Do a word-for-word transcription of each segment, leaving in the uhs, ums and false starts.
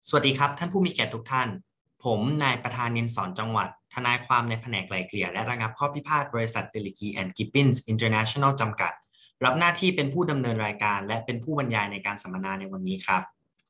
สวัสดีครับท่านผู้มีเกียรติทุกท่านผมนายประธานนินสอนจังหวัดทนายความในแผนกไกล่เกลี่ยและระงับข้อพิพาทบริษัทเดลิกีแอนด์กิปปินส์อินเตอร์เนชั่นแนลจำกัดรับหน้าที่เป็นผู้ดำเนินรายการและเป็นผู้บรรยายในการสัมมนาในวันนี้ครับ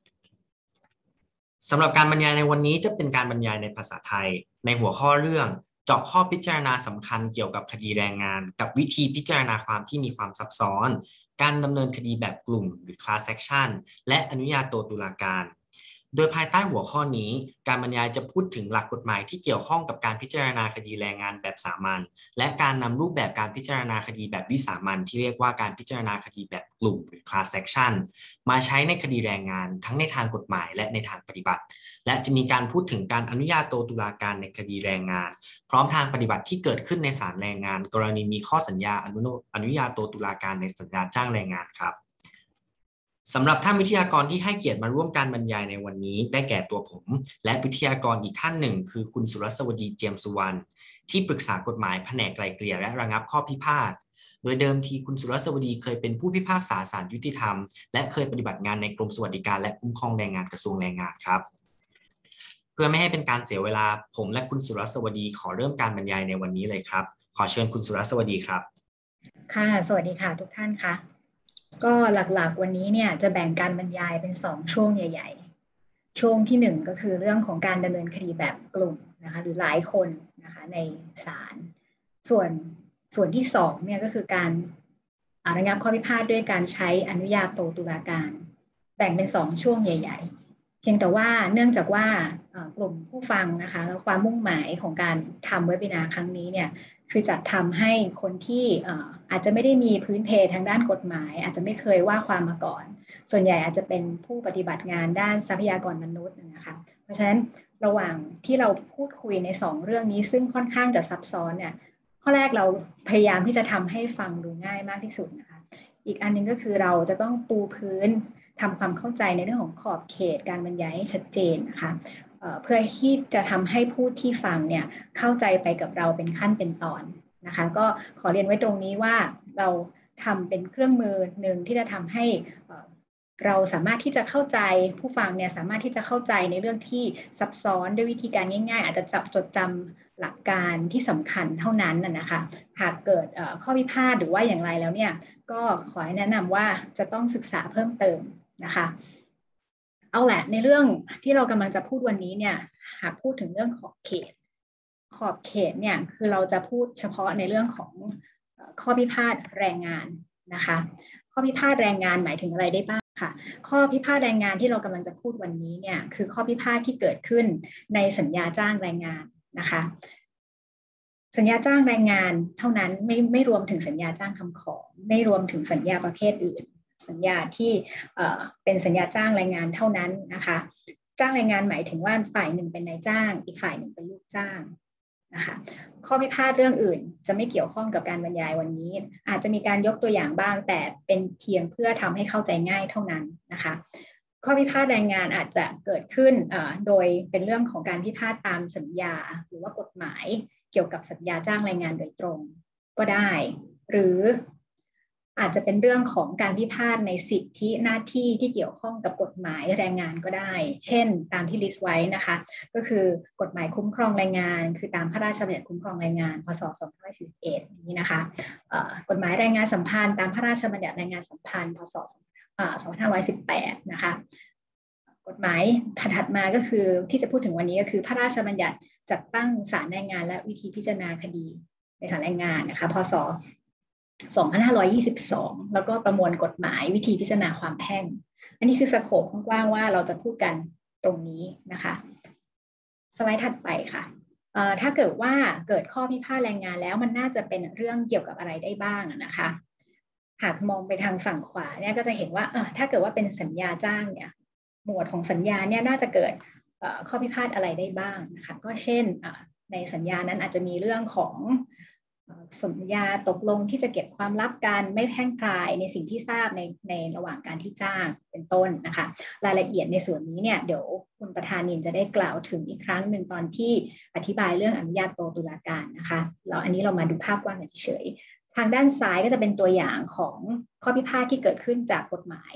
สำหรับการบรรยายในวันนี้จะเป็นการบรรยายในภาษาไทยในหัวข้อเรื่องเจาะข้อพิจารณาสำคัญเกี่ยวกับคดีแรงงานกับวิธีพิจารณาความที่มีความซับซ้อนการดำเนินคดีแบบกลุ่มหรือ class action และอนุญาโตตุลาการโดยภายใต้หัวข้อนี้การบรรยายจะพูดถึงหลักกฎหมายที่เกี่ยวข้องกับการพิจารณาคดีแรงงานแบบสามัญและการนำรูปแบบการพิจารณาคดีแบบวิสามัญที่เรียกว่าการพิจารณาคดีแบบกลุ่มหรือ class action มาใช้ในคดีแรงงานทั้งในทางกฎหมายและในทางปฏิบัติและจะมีการพูดถึงการอนุญาโตตุลาการในคดีแรงงานพร้อมทางปฏิบัติที่เกิดขึ้นในศาลแรงงานกรณีมีข้อสัญญาอนุอนุญาโตตุลาการในสัญญาจ้างแรงงานครับสำหรับท่านวิทยากรที่ให้เกียรติมาร่วมการบรรยายในวันนี้ได้แก่ตัวผมและวิทยากรอีกท่านหนึ่งคือคุณสุรสวดีเจียมสุวรรณที่ปรึกษากฎหมายแผนกไกล่เกลี่ยและระงับข้อพิพาทโดยเดิมทีคุณสุรสวดีเคยเป็นผู้พิพากษาศาลยุติธรรมและเคยปฏิบัติงานในกรมสวัสดิการและคุ้มครองแรงงานกระทรวงแรงงานครับเพื่อไม่ให้เป็นการเสียเวลาผมและคุณสุรสวดีขอเริ่มการบรรยายในวันนี้เลยครับขอเชิญคุณสุรสวดีครับค่ะสวัสดีค่ะทุกท่านค่ะก็หลักๆวันนี้เนี่ยจะแบ่งการบรรยายเป็นสองช่วงใหญ่ๆช่วงที่หนึ่งก็คือเรื่องของการดำเนินคดีแบบกลุ่มนะคะหรือหลายคนนะคะในศาลส่วนส่วนที่สองเนี่ยก็คือการระงับข้อพิพาทด้วยการใช้อนุญาโตตุลาการแบ่งเป็นสองช่วงใหญ่ๆเพียงแต่ว่าเนื่องจากว่ากลุ่มผู้ฟังนะคะแล้วความมุ่งหมายของการทำเว็บนาครั้งนี้เนี่ยคือจัดทำให้คนที่อาจจะไม่ได้มีพื้นเพทางด้านกฎหมายอาจจะไม่เคยว่าความมาก่อนส่วนใหญ่อาจจะเป็นผู้ปฏิบัติงานด้านทรัพยากรมนุษย์นะคะเพราะฉะนั้นระหว่างที่เราพูดคุยในสองเรื่องนี้ซึ่งค่อนข้างจะซับซ้อนเนี่ยข้อแรกเราพยายามที่จะทำให้ฟังดูง่ายมากที่สุดนะคะอีกอันนึงก็คือเราจะต้องปูพื้นทำความเข้าใจในเรื่องของขอบเขตการบรรยายให้ชัดเจนนะคะเพื่อที่จะทำให้ผู้ที่ฟังเนี่ยเข้าใจไปกับเราเป็นขั้นเป็นตอนนะคะก็ขอเรียนไว้ตรงนี้ว่าเราทำเป็นเครื่องมือหนึ่งที่จะทำให้เราสามารถที่จะเข้าใจผู้ฟังเนี่ยสามารถที่จะเข้าใจในเรื่องที่ซับซ้อนด้วยวิธีการง่ายๆอาจจะจับจดจำหลักการที่สำคัญเท่านั้นนะคะหากเกิดข้อพิพาทหรือว่าอย่างไรแล้วเนี่ยก็ขอแนะนำว่าจะต้องศึกษาเพิ่มเติมนะคะเอาแหละในเรื่องที่เรากำลังจะพูดวันนี้เนี่ยหากพูดถึงเรื่องขอบเขตขอบเขตเนี่ยคือเราจะพูดเฉพาะในเรื่องของข้อพิพาทแรงงานนะคะข้อพิพาทแรงงานหมายถึงอะไรได้บ้างค่ะข้อพิพาทแรงงานที่เรากำลังจะพูดวันนี้เนี่ยคือข้อพิพาทที่เกิดขึ้นในสัญญาจ้างแรงงานนะคะสัญญาจ้างแรงงานเท่านั้นไม่ไม่รวมถึงสัญญาจ้างทำของไม่รวมถึงสัญญาประเภทอื่นสัญญาที่เป็นสัญญาจ้างแรงงานเท่านั้นนะคะจ้างแรงงานหมายถึงว่าฝ่ายหนึ่งเป็นนายจ้างอีกฝ่ายหนึ่งเป็นลูกจ้างนะคะข้อพิพาทเรื่องอื่นจะไม่เกี่ยวข้องกับการบรรยายวันนี้อาจจะมีการยกตัวอย่างบ้างแต่เป็นเพียงเพื่อทำให้เข้าใจง่ายเท่านั้นนะคะข้อพิพาทแรงงานอาจจะเกิดขึ้นโดยเป็นเรื่องของการพิพาทตามสัญญาหรือว่ากฎหมายเกี่ยวกับสัญญาจ้างแรงงานโดยตรงก็ได้หรืออาจจะเป็นเรื่องของการพิพาทในสิทธิหน้าที่ที่เกี่ยวข้องกับกฎหมายแรงงานก็ได้เช่นตามที่ลิสต์ไว้นะคะก็คือกฎหมายคุ้มครองแรงงานคือตามพระราชบัญญัติคุ้มครองแรงงานพ.ศ. สองพันห้าร้อยสี่สิบเอ็ดนี้นะคะกฎหมายแรงงานสัมพันธ์ตามพระราชบัญญัติแรงงานสัมพันธ์พ.ศ. สองพันห้าร้อยสิบแปดนะคะกฎหมายถัดมาก็คือที่จะพูดถึงวันนี้ก็คือพระราชบัญญัติจัดตั้งศาลแรงงานและวิธีพิจารณาคดีในศาลแรงงานนะคะพ.ศ. สองพันห้าร้อยยี่สิบสองแล้วก็ประมวลกฎหมายวิธีพิจารณาความแพ่งอันนี้คือสโคปกว้างๆว่าเราจะพูดกันตรงนี้นะคะสไลด์ถัดไปค่ะถ้าเกิดว่าเกิดข้อพิพาทแรงงานแล้วมันน่าจะเป็นเรื่องเกี่ยวกับอะไรได้บ้างนะคะหากมองไปทางฝั่งขวาเนี่ยก็จะเห็นว่าเออถ้าเกิดว่าเป็นสัญญาจ้างเนี่ยหมวดของสัญญาเนี่ยน่าจะเกิดข้อพิพาทอะไรได้บ้างนะคะก็เช่นในสัญญานั้นอาจจะมีเรื่องของสัญญาตกลงที่จะเก็บความลับกันไม่แพร่งพรายในสิ่งที่ทราบในในระหว่างการที่จ้างเป็นต้นนะคะรายละเอียดในส่วนนี้เนี่ยเดี๋ยวคุณประธานินจะได้กล่าวถึงอีกครั้งหนึ่งตอนที่อธิบายเรื่องอนุญาโตตุลาการนะคะแล้วอันนี้เรามาดูภาพกว้างเฉยๆทางด้านซ้ายก็จะเป็นตัวอย่างของข้อพิพาทที่เกิดขึ้นจากกฎหมาย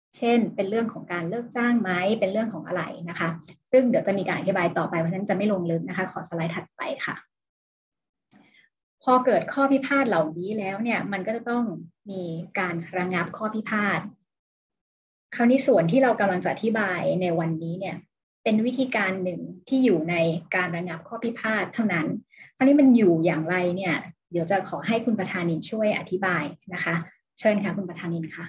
เช่นเป็นเรื่องของการเลิกจ้างไหมเป็นเรื่องของอะไรนะคะซึ่งเดี๋ยวจะมีการอธิบายต่อไปเพราะฉะนั้นจะไม่ลงลึกนะคะขอสไลด์ถัดไปค่ะพอเกิดข้อพิพาทเหล่านี้แล้วเนี่ยมันก็จะต้องมีการระงับข้อพิพาทคราวนี้ส่วนที่เรากำลังจะอธิบายในวันนี้เนี่ยเป็นวิธีการหนึ่งที่อยู่ในการระงับข้อพิพาทเท่านั้นคราวนี้มันอยู่อย่างไรเนี่ยเดี๋ยวจะขอให้คุณประธานินช่วยอธิบายนะคะเชิญค่ะคุณประธานินค่ะ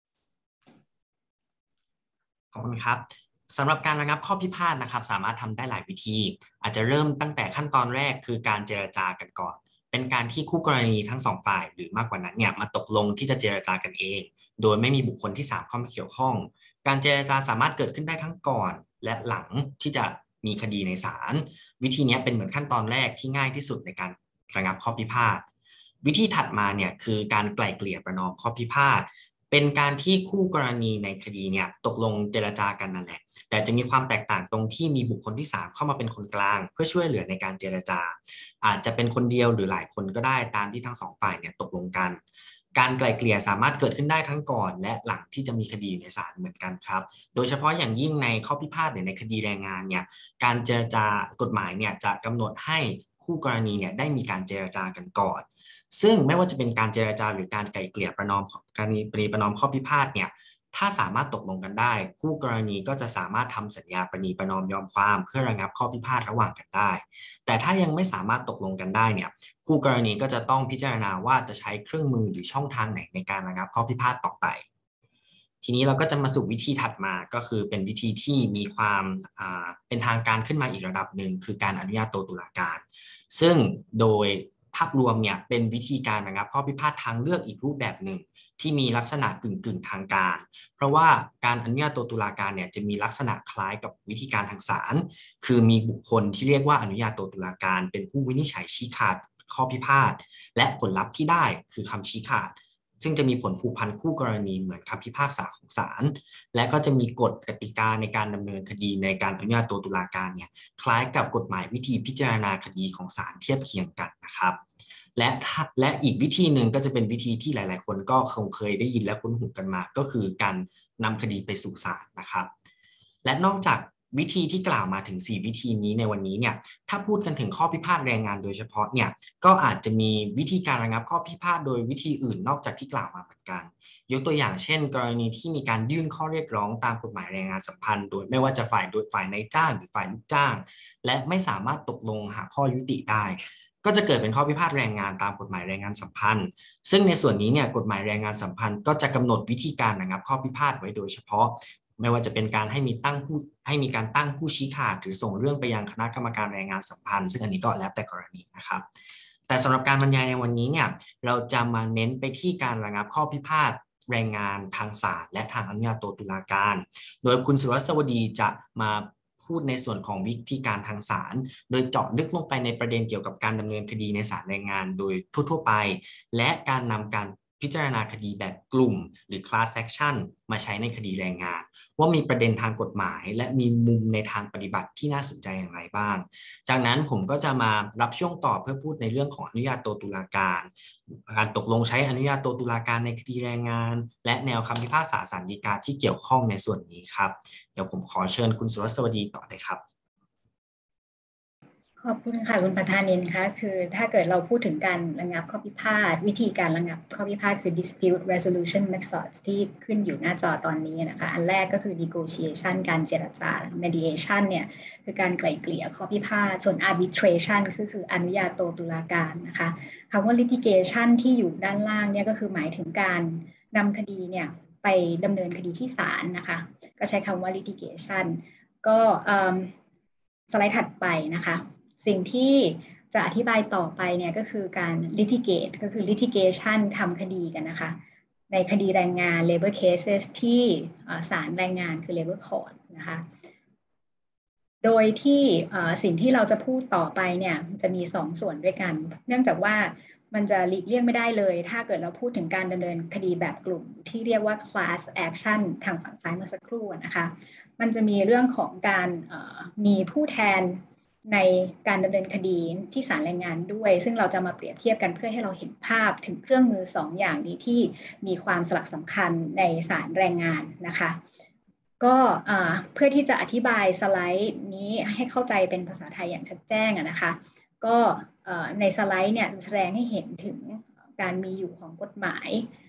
ขอบคุณครับสำหรับการระงับข้อพิพาทนะครับสามารถทำได้หลายวิธีอาจจะเริ่มตั้งแต่ขั้นตอนแรกคือการเจรจากันก่อนเป็นการที่คู่กรณีทั้งสองฝ่ายหรือมากกว่านั้นเนี่ยมาตกลงที่จะเจรจากันเองโดยไม่มีบุคคลที่สามเข้ามาเกี่ยวข้องการเจรจาสามารถเกิดขึ้นได้ทั้งก่อนและหลังที่จะมีคดีในศาลวิธีนี้เป็นเหมือนขั้นตอนแรกที่ง่ายที่สุดในการระงับข้อพิพาทวิธีถัดมาเนี่ยคือการไกล่เกลี่ยประนอมข้อพิพาทเป็นการที่คู่กรณีในคดีเนี่ยตกลงเจรจากันนั่นแหละแต่จะมีความแตกต่างตรงที่มีบุคคลที่สามเข้ามาเป็นคนกลางเพื่อช่วยเหลือในการเจรจาอาจจะเป็นคนเดียวหรือหลายคนก็ได้ตามที่ทั้งสองฝ่ายเนี่ยตกลงกันการไกล่เกลี่ยสามารถเกิดขึ้นได้ทั้งก่อนและหลังที่จะมีคดีอยู่ในศาลเหมือนกันครับโดยเฉพาะอย่างยิ่งในข้อพิพาทในคดีแรงงานเนี่ยการเจรจากฎหมายเนี่ยจะกำหนดให้คู่กรณีเนี่ยได้มีการเจรจากันก่อนซึ่งไม่ว่าจะเป็นการเจรจาหรือการไกล่เกลี่ยประนอมการปรีประนอมข้อพิพาทเนี่ยถ้าสามารถตกลงกันได้คู่กรณีก็จะสามารถทำสัญญาประนีประนอมยอมความเพื่อระงับข้อพิพาทระหว่างกันได้แต่ถ้ายังไม่สามารถตกลงกันได้เนี่ยคู่กรณีก็จะต้องพิจารณาว่าจะใช้เครื่องมือหรือช่องทางไหนในการระงับข้อพิพาทต่อไปทีนี้เราก็จะมาสู่วิธีถัดมาก็คือเป็นวิธีที่มีความเป็นทางการขึ้นมาอีกระดับหนึ่งคือการอนุญาโตตุลาการซึ่งโดยภาพรวมเนี่ยเป็นวิธีการระงับข้อพิพาททางเลือกอีกรูปแบบหนึ่งที่มีลักษณะกึ่งกึ่งทางการเพราะว่าการอนุญาโตตุลาการเนี่ยจะมีลักษณะคล้ายกับวิธีการทางศาลคือมีบุคคลที่เรียกว่าอนุญาโตตุลาการเป็นผู้วินิจฉัยชี้ขาดข้อพิพาทและผลลัพธ์ที่ได้คือคำชี้ขาดซึ่งจะมีผลผูกพันคู่กรณีเหมือนคำพิพากษาของศาลและก็จะมีกฎกติกาในการดำเนินคดีในการอนุญาโตตุลาการเนี่ยคล้ายกับกฎหมายวิธีพิจารณาคดีของศาลเทียบเคียงกันนะครับและและอีกวิธีหนึ่งก็จะเป็นวิธีที่หลายๆคนก็คงเคยได้ยินและคุ้นหูกันมาก็คือการนำคดีไปสู่ศาลนะครับและนอกจากวิธีที่กล่าวมาถึงสี่วิธีนี้ในวันนี้เนี่ยถ้าพูดกันถึงข้อพิพาทแรงงานโดยเฉพาะเนี่ยก็อาจจะมีวิธีการระงับข้อพิพาทโดยวิธีอื่นนอกจากที่กล่าวมาเหมือนกันยกตัวอย่างเช่นกรณีที่มีการยื่นข้อเรียกร้องตามกฎหมายแรงงานสัมพันธ์โดยไม่ว่าจะฝ่ายโดยฝ่ายนายจ้างหรือฝ่ายลูกจ้างและไม่สามารถตกลงหาข้อยุติได้ก็จะเกิดเป็นข้อพิพาทแรงงานตามกฎหมายแรงงานสัมพันธ์ซึ่งในส่วนนี้เนี่ยกฎหมายแรงงานสัมพันธ์ก็จะกำหนดวิธีการระงับข้อพิพาทไว้โดยเฉพาะไม่ว่าจะเป็นการให้มีตั้งผู้ให้มีการตั้งผู้ชี้ขาดหรือส่งเรื่องไปยังคณะกรรมการแรงงานสัมพันธ์ซึ่งอันนี้ก็แล้วแต่กรณีนะครับแต่สำหรับการบรรยายในวันนี้เนี่ยเราจะมาเน้นไปที่การระงับข้อพิพาทแรงงานทางศาลและทางอนุญาโตตุลาการโดยคุณสุรสวดีจะมาพูดในส่วนของวิธีการทางศาลโดยเจาะลึกลงไปในประเด็นเกี่ยวกับการดำเนินคดีในศาลแรงงานโดยทั่วๆไปและการนำการพิจารณาคดีแบบกลุ่มหรือ class action มาใช้ในคดีแรงงานว่ามีประเด็นทางกฎหมายและมีมุมในทางปฏิบัติที่น่าสนใจอย่างไรบ้างจากนั้นผมก็จะมารับช่วงต่อเพื่อพูดในเรื่องของอนุญาโตตุลาการการตกลงใช้อนุญาโตตุลาการในคดีแรงงานและแนวคำพิพากษาศาลฎีกาที่เกี่ยวข้องในส่วนนี้ครับเดี๋ยวผมขอเชิญคุณสุรสวดีต่อเลยครับขอบคุณค่ะคุณประธานินคะคือถ้าเกิดเราพูดถึงการระงับข้อพิพาทวิธีการระงับข้อพิพาทคือ dispute resolution methods ที่ขึ้นอยู่หน้าจอตอนนี้นะคะอันแรกก็คือ negotiation การเจรจา mediation เนี่ยคือการไกล่เกลี่ยข้อพิพาทส่วน arbitration ก็คืออนุญาโตตุลาการนะคะคำว่า litigation ที่อยู่ด้านล่างเนี่ยก็คือหมายถึงการนำคดีเนี่ยไปดำเนินคดีที่ศาลนะคะก็ใช้คำว่า litigation ก็สไลด์ถัดไปนะคะสิ่งที่จะอธิบายต่อไปเนี่ยก็คือการ litigate ก็คือ litigation ทำคดีกันนะคะในคดีแรงงาน labor cases ที่ศาลแรงงานคือ labor court นะคะโดยที่สิ่งที่เราจะพูดต่อไปเนี่ยจะมีสองส่วนด้วยกันเนื่องจากว่ามันจะหลีกเลี่ยงไม่ได้เลยถ้าเกิดเราพูดถึงการดำเนินคดีแบบกลุ่มที่เรียกว่า class action ทางฝั่งซ้ายเมื่อสักครู่นะคะมันจะมีเรื่องของการมีผู้แทนในการดำเนินคดีที่ศาลแรงงานด้วยซึ่งเราจะมาเปรียบเทียบกันเพื่อให้เราเห็นภาพถึงเครื่องมือสองอย่างนี้ที่มีความสลักสำคัญในศาลแรงงานนะคะก็เพื่อที่จะอธิบายสไลด์นี้ให้เข้าใจเป็นภาษาไทยอย่างชัดแจ้งนะคะก็ในสไลด์เนี่ยจะแสดงให้เห็นถึงการมีอยู่ของกฎหมาย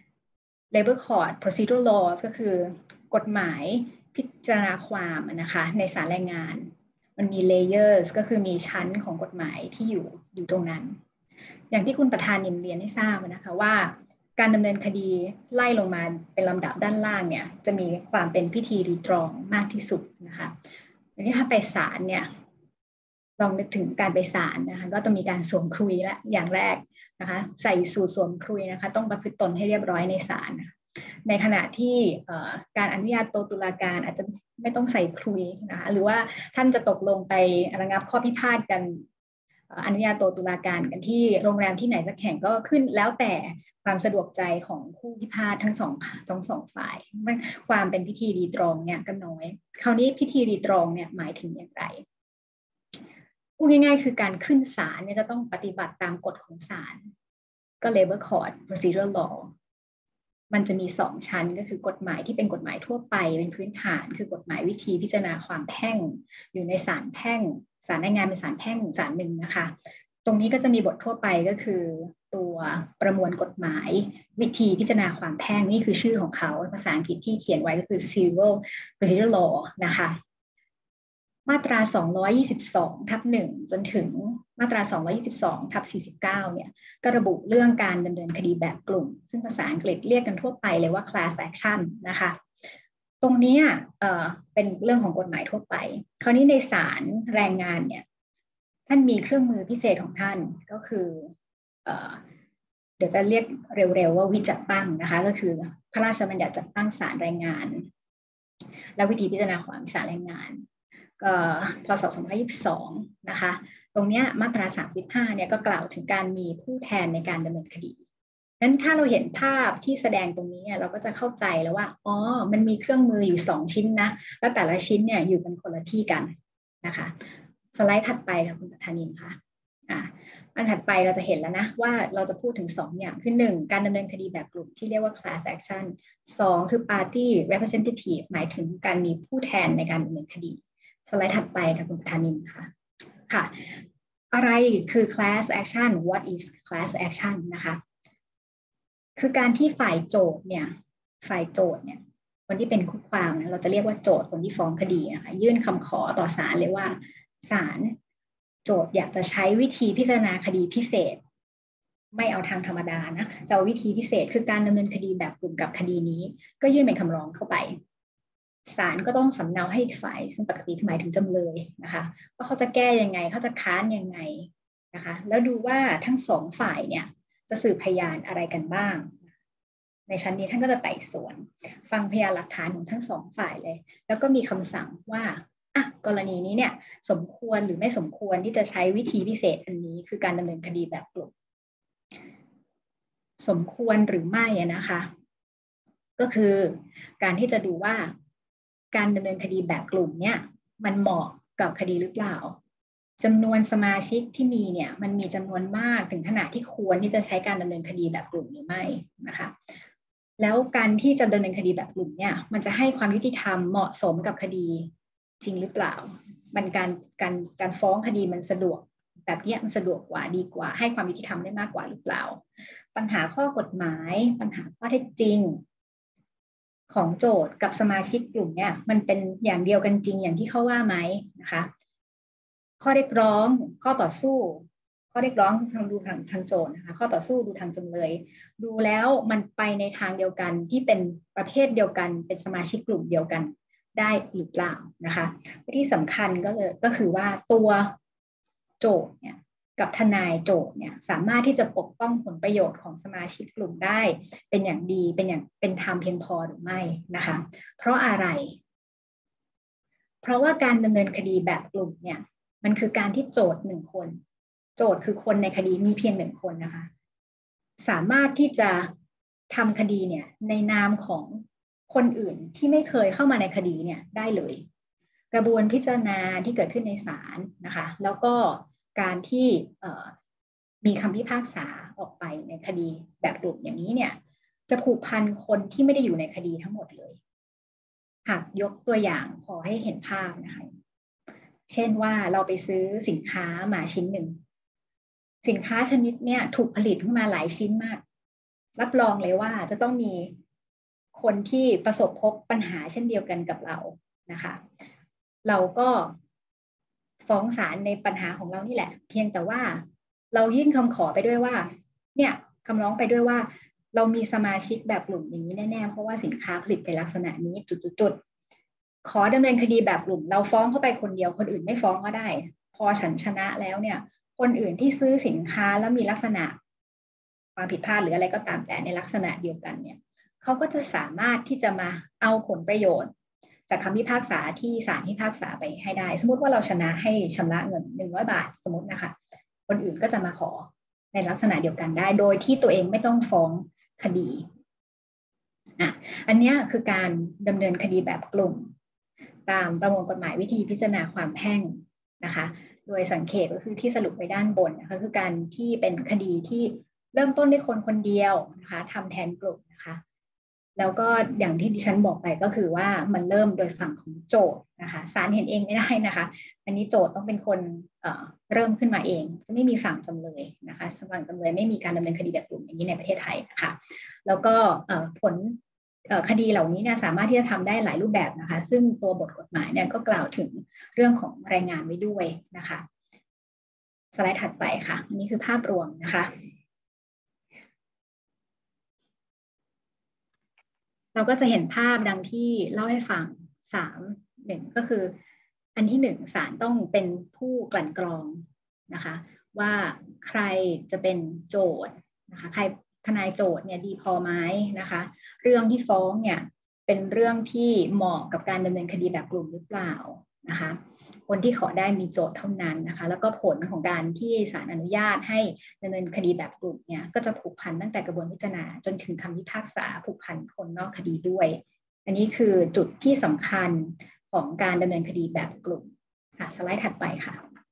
Labor Court Procedural Laws ก็คือกฎหมายพิจารณาความนะคะในศาลแรงงานมันมี layers ก็คือมีชั้นของกฎหมายที่อยู่อยู่ตรงนั้นอย่างที่คุณประธานนินเรียนให้ทราบนะคะว่าการดำเนินคดีไล่ลงมาเป็นลำดับด้านล่างเนี่ยจะมีความเป็นพิธีรีตรองมากที่สุดนะคะอย่างที่ถ้าไปศาลเนี่ยลองนึกถึงการไปศาลนะคะก็ต้องมีการสวมครุยและอย่างแรกนะคะใส่สูทสวมครุยนะคะต้องประพฤติตนให้เรียบร้อยในศาลในขณะที่การอนุญาโตตุลาการอาจจะไม่ต้องใส่ครุยนะคะหรือว่าท่านจะตกลงไประงับข้อพิพาทกันอนุญาโตตุลาการกันที่โรงแรมที่ไหนสักแห่งก็ขึ้นแล้วแต่ความสะดวกใจของผู้พิพาททั้งสองทั้งสองฝ่ายความเป็นพิธีรีตรองเนี่ยก็น้อยคราวนี้พิธีรีตรองเนี่ยหมายถึงอย่างไรพูดง่ายๆคือการขึ้นศาลเนี่ยจะต้องปฏิบัติตามกฎของศาลก็ Labor Court Procedural Law มันจะมีสองชั้นก็คือกฎหมายที่เป็นกฎหมายทั่วไปเป็นพื้นฐานคือกฎหมายวิธีพิจารณาความแพ่งอยู่ในศาลแพ่งศาลแรงงานเป็นศาลแพ่งศาลหนึ่งนะคะตรงนี้ก็จะมีบททั่วไปก็คือตัวประมวลกฎหมายวิธีพิจารณาความแพ่งนี่คือชื่อของเขาภาษาอังกฤษที่เขียนไว้ก็คือ Civil Procedural Law นะคะมาตราสองร้อยยี่สิบสองทับหนึ่งจนถึงมาตราสองร้อยยี่สิบสองทับสี่สิบเก้าเนี่ยก็ระบุเรื่องการดำเนินคดีแบบกลุ่มซึ่งภาษาอังกฤษเรียกกันทั่วไปเลยว่า class action นะคะตรงนี้เอ่อเป็นเรื่องของกฎหมายทั่วไปคราวนี้ในศาลแรงงานเนี่ยท่านมีเครื่องมือพิเศษของท่านก็คือเอ่อเดี๋ยวจะเรียกเร็วๆว่าวิจัดตั้งนะคะก็คือพระราชบัญญัติจัดตั้งศาลแรงงานและวิธีพิจารณาความศาลแรงงานก็พ.ศ. สองพันยี่สิบสองนะคะตรงนี้มาตราสามสิบห้าเนี่ยก็กล่าวถึงการมีผู้แทนในการดำเนินคดีนั้นถ้าเราเห็นภาพที่แสดงตรงนี้เราก็จะเข้าใจแล้วว่าอ๋อมันมีเครื่องมืออยู่สองชิ้นนะแล้วแต่ละชิ้นเนี่ยอยู่กันคนละที่กันนะคะสไลด์ถัดไปค่ะคุณประธานินค่ะอ่าอันถัดไปเราจะเห็นแล้วนะว่าเราจะพูดถึงสองอย่างคือหนึ่งการดำเนินคดีแบบกลุ่มที่เรียกว่า class action สองคือ party representative หมายถึงการมีผู้แทนในการดำเนินคดีสไลด์ถัดไปค่ะคุณประธานินค่ะค่ะอะไรคือ class action what is class action นะคะคือการที่ฝ่ายโจทย์เนี่ยฝ่ายโจทย์เนี่ยคนที่เป็นคู่ความนะเราจะเรียกว่าโจทย์คนที่ฟ้องคดีนะคะยื่นคำขอต่อศาลเลยว่าศาลโจทย์อยากจะใช้วิธีพิจารณาคดีพิเศษไม่เอาทางธรรมดานะจะเอาวิธีพิเศษคือการดำเนินคดีแบบกลุ่มกับคดีนี้ก็ยื่นเป็นคำร้องเข้าไปศาลก็ต้องสำเนาให้อีกฝ่ายซึ่งปกติหมายถึงจำเลยนะคะว่าเขาจะแก้ยังไงเขาจะค้านยังไงนะคะแล้วดูว่าทั้งสองฝ่ายเนี่ยจะสืบพยานอะไรกันบ้างในชั้นนี้ท่านก็จะไต่สวนฟังพยานหลักฐานของทั้งสองฝ่ายเลยแล้วก็มีคำสั่งว่าอ่ะกรณีนี้เนี่ยสมควรหรือไม่สมควรที่จะใช้วิธีพิเศษอันนี้คือการดำเนินคดีแบบกลุ่มสมควรหรือไม่นะคะก็คือการที่จะดูว่าการดำเนินคดีแบบกลุ่มเนี่ยมันเหมาะกับคดีหรือเปล่าจำนวนสมาชิกที่มีเนี่ยมันมีจำนวนมากถึงขนาดที่ควรที่จะใช้การดำเนินคดีแบบกลุ่มหรือไม่นะคะแล้วการที่จะดำเนินคดีแบบกลุ่มเนี่ยมันจะให้ความยุติธรรมเหมาะสมกับคดีจริงหรือเปล่ามันการการการฟ้องคดีมันสะดวกแบบนี้มันสะดวกกว่าดีกว่าให้ความยุติธรรมได้มากกว่าหรือเปล่าปัญหาข้อกฎหมายปัญหาข้อเท็จจริงของโจทย์กับสมาชิกกลุ่มเนี่ยมันเป็นอย่างเดียวกันจริงอย่างที่เขาว่าไหมนะคะข้อเรียกร้องข้อต่อสู้ข้อเรียกร้องทางดูทางทางโจทย์นะคะข้อต่อสู้ดูทางจำเลยดูแล้วมันไปในทางเดียวกันที่เป็นประเภทเดียวกันเป็นสมาชิกกลุ่มเดียวกันได้หรือเปล่านะคะที่สำคัญก็เลยก็คือว่าตัวโจทย์เนี่ยกับทนายโจทย์เนี่ยสามารถที่จะปกป้องผลประโยชน์ของสมาชิกกลุ่มได้เป็นอย่างดีเป็นอย่างเป็นธรรมเพียงพอหรือไม่นะคะเพราะอะไรเพราะว่าการดำเนินคดีแบบกลุ่มเนี่ยมันคือการที่โจทย์หนึ่งคนโจทย์คือคนในคดีมีเพียงหนึ่งคนนะคะสามารถที่จะทำคดีเนี่ยในนามของคนอื่นที่ไม่เคยเข้ามาในคดีเนี่ยได้เลยกระบวนพิจารณาที่เกิดขึ้นในศาลนะคะแล้วก็การที่มีคำพิพากษาออกไปในคดีแบบกลุ่มอย่างนี้เนี่ยจะผูกพันคนที่ไม่ได้อยู่ในคดีทั้งหมดเลยหากยกตัวอย่างพอให้เห็นภาพนะคะเช่นว่าเราไปซื้อสินค้ามาชิ้นหนึ่งสินค้าชนิดเนี่ยถูกผลิตขึ้นมาหลายชิ้นมากรับรองเลยว่าจะต้องมีคนที่ประสบพบปัญหาเช่นเดียวกันกับเรานะคะเราก็ฟ้องศาลในปัญหาของเรานี่แหละเพียงแต่ว่าเรายื่นคำขอไปด้วยว่าเนี่ยคำร้องไปด้วยว่าเรามีสมาชิกแบบกลุ่มอย่างนี้แน่ๆเพราะว่าสินค้าผลิตเป็นลักษณะนี้จุดๆขอดำเนินคดีแบบกลุ่มเราฟ้องเข้าไปคนเดียวคนอื่นไม่ฟ้องก็ได้พอฉันชนะแล้วเนี่ยคนอื่นที่ซื้อสินค้าแล้วมีลักษณะความผิดพลาดหรืออะไรก็ตามแต่ในลักษณะเดียวกันเนี่ยเขาก็จะสามารถที่จะมาเอาผลประโยชน์จากคำพิพากษาที่ศาลพิพากษาไปให้ได้สมมติว่าเราชนะให้ชำระเงินหนึ่งร้อยบาทสมมตินะคะคนอื่นก็จะมาขอในลักษณะเดียวกันได้โดยที่ตัวเองไม่ต้องฟ้องคดีอ่ะอันนี้คือการดำเนินคดีแบบกลุ่มตามประมวลกฎหมายวิธีพิจารณาความแพ่งนะคะโดยสังเขปก็คือที่สรุปไว้ด้านบนนะคะคือการที่เป็นคดีที่เริ่มต้นด้วยคนคนเดียวนะคะทำแทนกลุ่มนะคะแล้วก็อย่างที่ดิฉันบอกไปก็คือว่ามันเริ่มโดยฝั่งของโจทย์นะคะศาลเห็นเองไม่ได้นะคะอันนี้โจทย์ต้องเป็นคนเอ่อเริ่มขึ้นมาเองจะไม่มีฝั่งจำเลยนะคะฝั่งจำเลยไม่มีการดำเนินคดีแบบกลุ่มอย่างนี้ในประเทศไทยนะคะแล้วก็ผลคดีเหล่านี้เนี่ยสามารถที่จะทำได้หลายรูปแบบนะคะซึ่งตัวบทกฎหมายเนี่ยก็กล่าวถึงเรื่องของแรงงานไว้ด้วยนะคะสไลด์ถัดไปค่ะอันนี้คือภาพรวมนะคะเราก็จะเห็นภาพดังที่เล่าให้ฟังสามหนึ่งก็คืออันที่หนึ่งศาลต้องเป็นผู้กลั่นกรองนะคะว่าใครจะเป็นโจทย์นะคะใครทนายโจทย์เนี่ยดีพอไหมนะคะเรื่องที่ฟ้องเนี่ยเป็นเรื่องที่เหมาะกับการดำเนินคดีแบบกลุ่มหรือเปล่านะคะคนที่ขอได้มีโจทย์เท่านั้นนะคะแล้วก็ผลของการที่ศาลอนุญาตให้ดำเนินคดีแบบกลุ่มเนี่ยก็จะผูกพันตั้งแต่กระบวนพิจารณาจนถึงคำพิพากษาผูกพันคนนอกคดีด้วยอันนี้คือจุดที่สำคัญของการดำเนินคดีแบบกลุ่มค่ะสไลด์ถัดไปค่ะ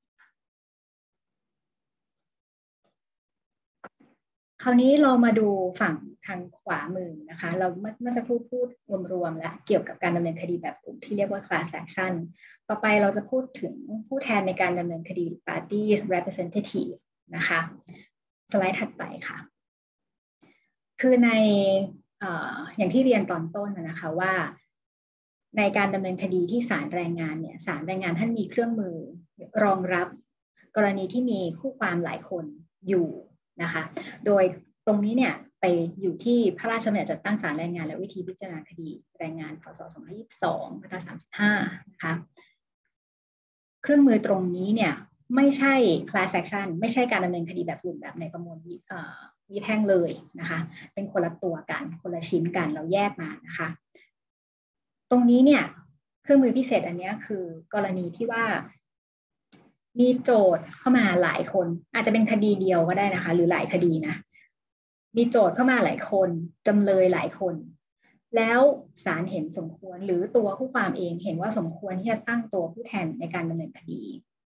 คราวนี้เรามาดูฝั่งทางขวามือนะคะเราเมื่อสักครู่พูดรวมๆและเกี่ยวกับการดำเนินคดีแบบกลุ่มที่เรียกว่า class action ต่อไปเราจะพูดถึงผู้แทนในการดำเนินคดี parties representative นะคะสไลด์ถัดไปค่ะคือใน อ, อย่างที่เรียนตอนต้นนะคะว่าในการดำเนินคดีที่ศาลแรงงานเนี่ยศาลแรงงานท่านมีเครื่องมือรองรับกรณีที่มีคู่ความหลายคนอยู่นะคะโดยตรงนี้เนี่ยไปอยู่ที่พระราชบัญญัติจัดตั้งศาลแรงงานและวิธีพิจารณาคดีแรงงานพ.ศ. สองพันยี่สิบสองมาตราสามสิบห้านะคะเครื่องมือตรงนี้เนี่ยไม่ใช่ class action ไม่ใช่การดำเนินคดีแบบกลุ่มแบบในประมวลวิแพ่งเลยนะคะเป็นคนละตัวกันคนละชิ้นกันเราแยกมานะคะตรงนี้เนี่ยเครื่องมือพิเศษอันนี้คือกรณีที่ว่ามีโจทย์เข้ามาหลายคนอาจจะเป็นคดีเดียวก็ได้นะคะหรือหลายคดีนะมีโจทย์เข้ามาหลายคนจำเลยหลายคนแล้วศาลเห็นสมควรหรือตัวผู้ความเองเห็นว่าสมควรที่จะตั้งตัวผู้แทนในการดำเนินคดี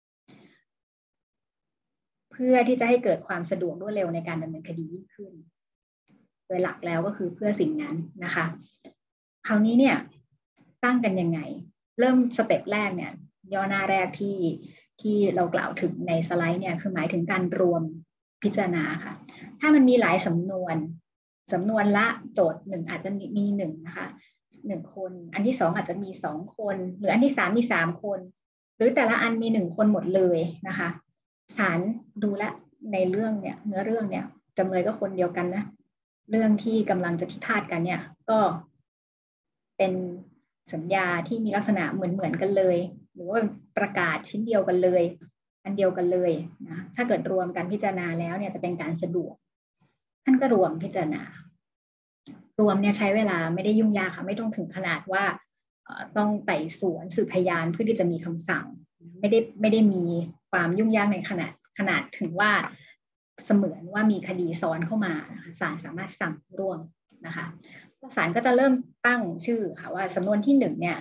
เพื่อที่จะให้เกิดความสะดวกรวดเร็วในการดำเนินคดียิ่งขึ้นโดยหลักแล้วก็คือเพื่อสิ่งนั้นนะคะคราวนี้เนี่ยตั้งกันยังไงเริ่มสเต็ปแรกเนี่ยย่อหน้าแรกที่ที่เรากล่าวถึงในสไลด์เนี่ยคือหมายถึงการรวมพิจารณาค่ะถ้ามันมีหลายสำนวนสำนวนละโจทย์หนึ่งอาจจะมีหนึ่งนะคะหนึ่งคนอันที่สองอาจจะมีสองคนหรืออันที่สามมีสามคนหรือแต่ละอันมีหนึ่งคนหมดเลยนะคะศาลดูแลในเรื่องเนี่ยเนื้อเรื่องเนี่ยจำเลยก็คนเดียวกันนะเรื่องที่กำลังจะพิพาทกันเนี่ยก็เป็นสัญญาที่มีลักษณะเหมือนเหมือนกันเลยหรือว่าประกาศชิ้นเดียวกันเลยอันเดียวกันเลยนะถ้าเกิดรวมการพิจารณาแล้วเนี่ยจะเป็นการสะดวกท่านก็รวมพิจารณารวมเนี่ยใช้เวลาไม่ได้ยุ่งยากค่ะไม่ต้องถึงขนาดว่าต้องไต่สวนสืบพยานเพื่อที่จะมีคำสั่งไม่ได้ไม่ได้มีความยุ่งยากในขนาดขนาดถึงว่าเสมือนว่ามีคดีซ้อนเข้ามาศาลสามารถสั่งรวมนะคะศาลก็จะเริ่มตั้งชื่อค่ะว่าสำนวนที่หนึ่งเนี่ย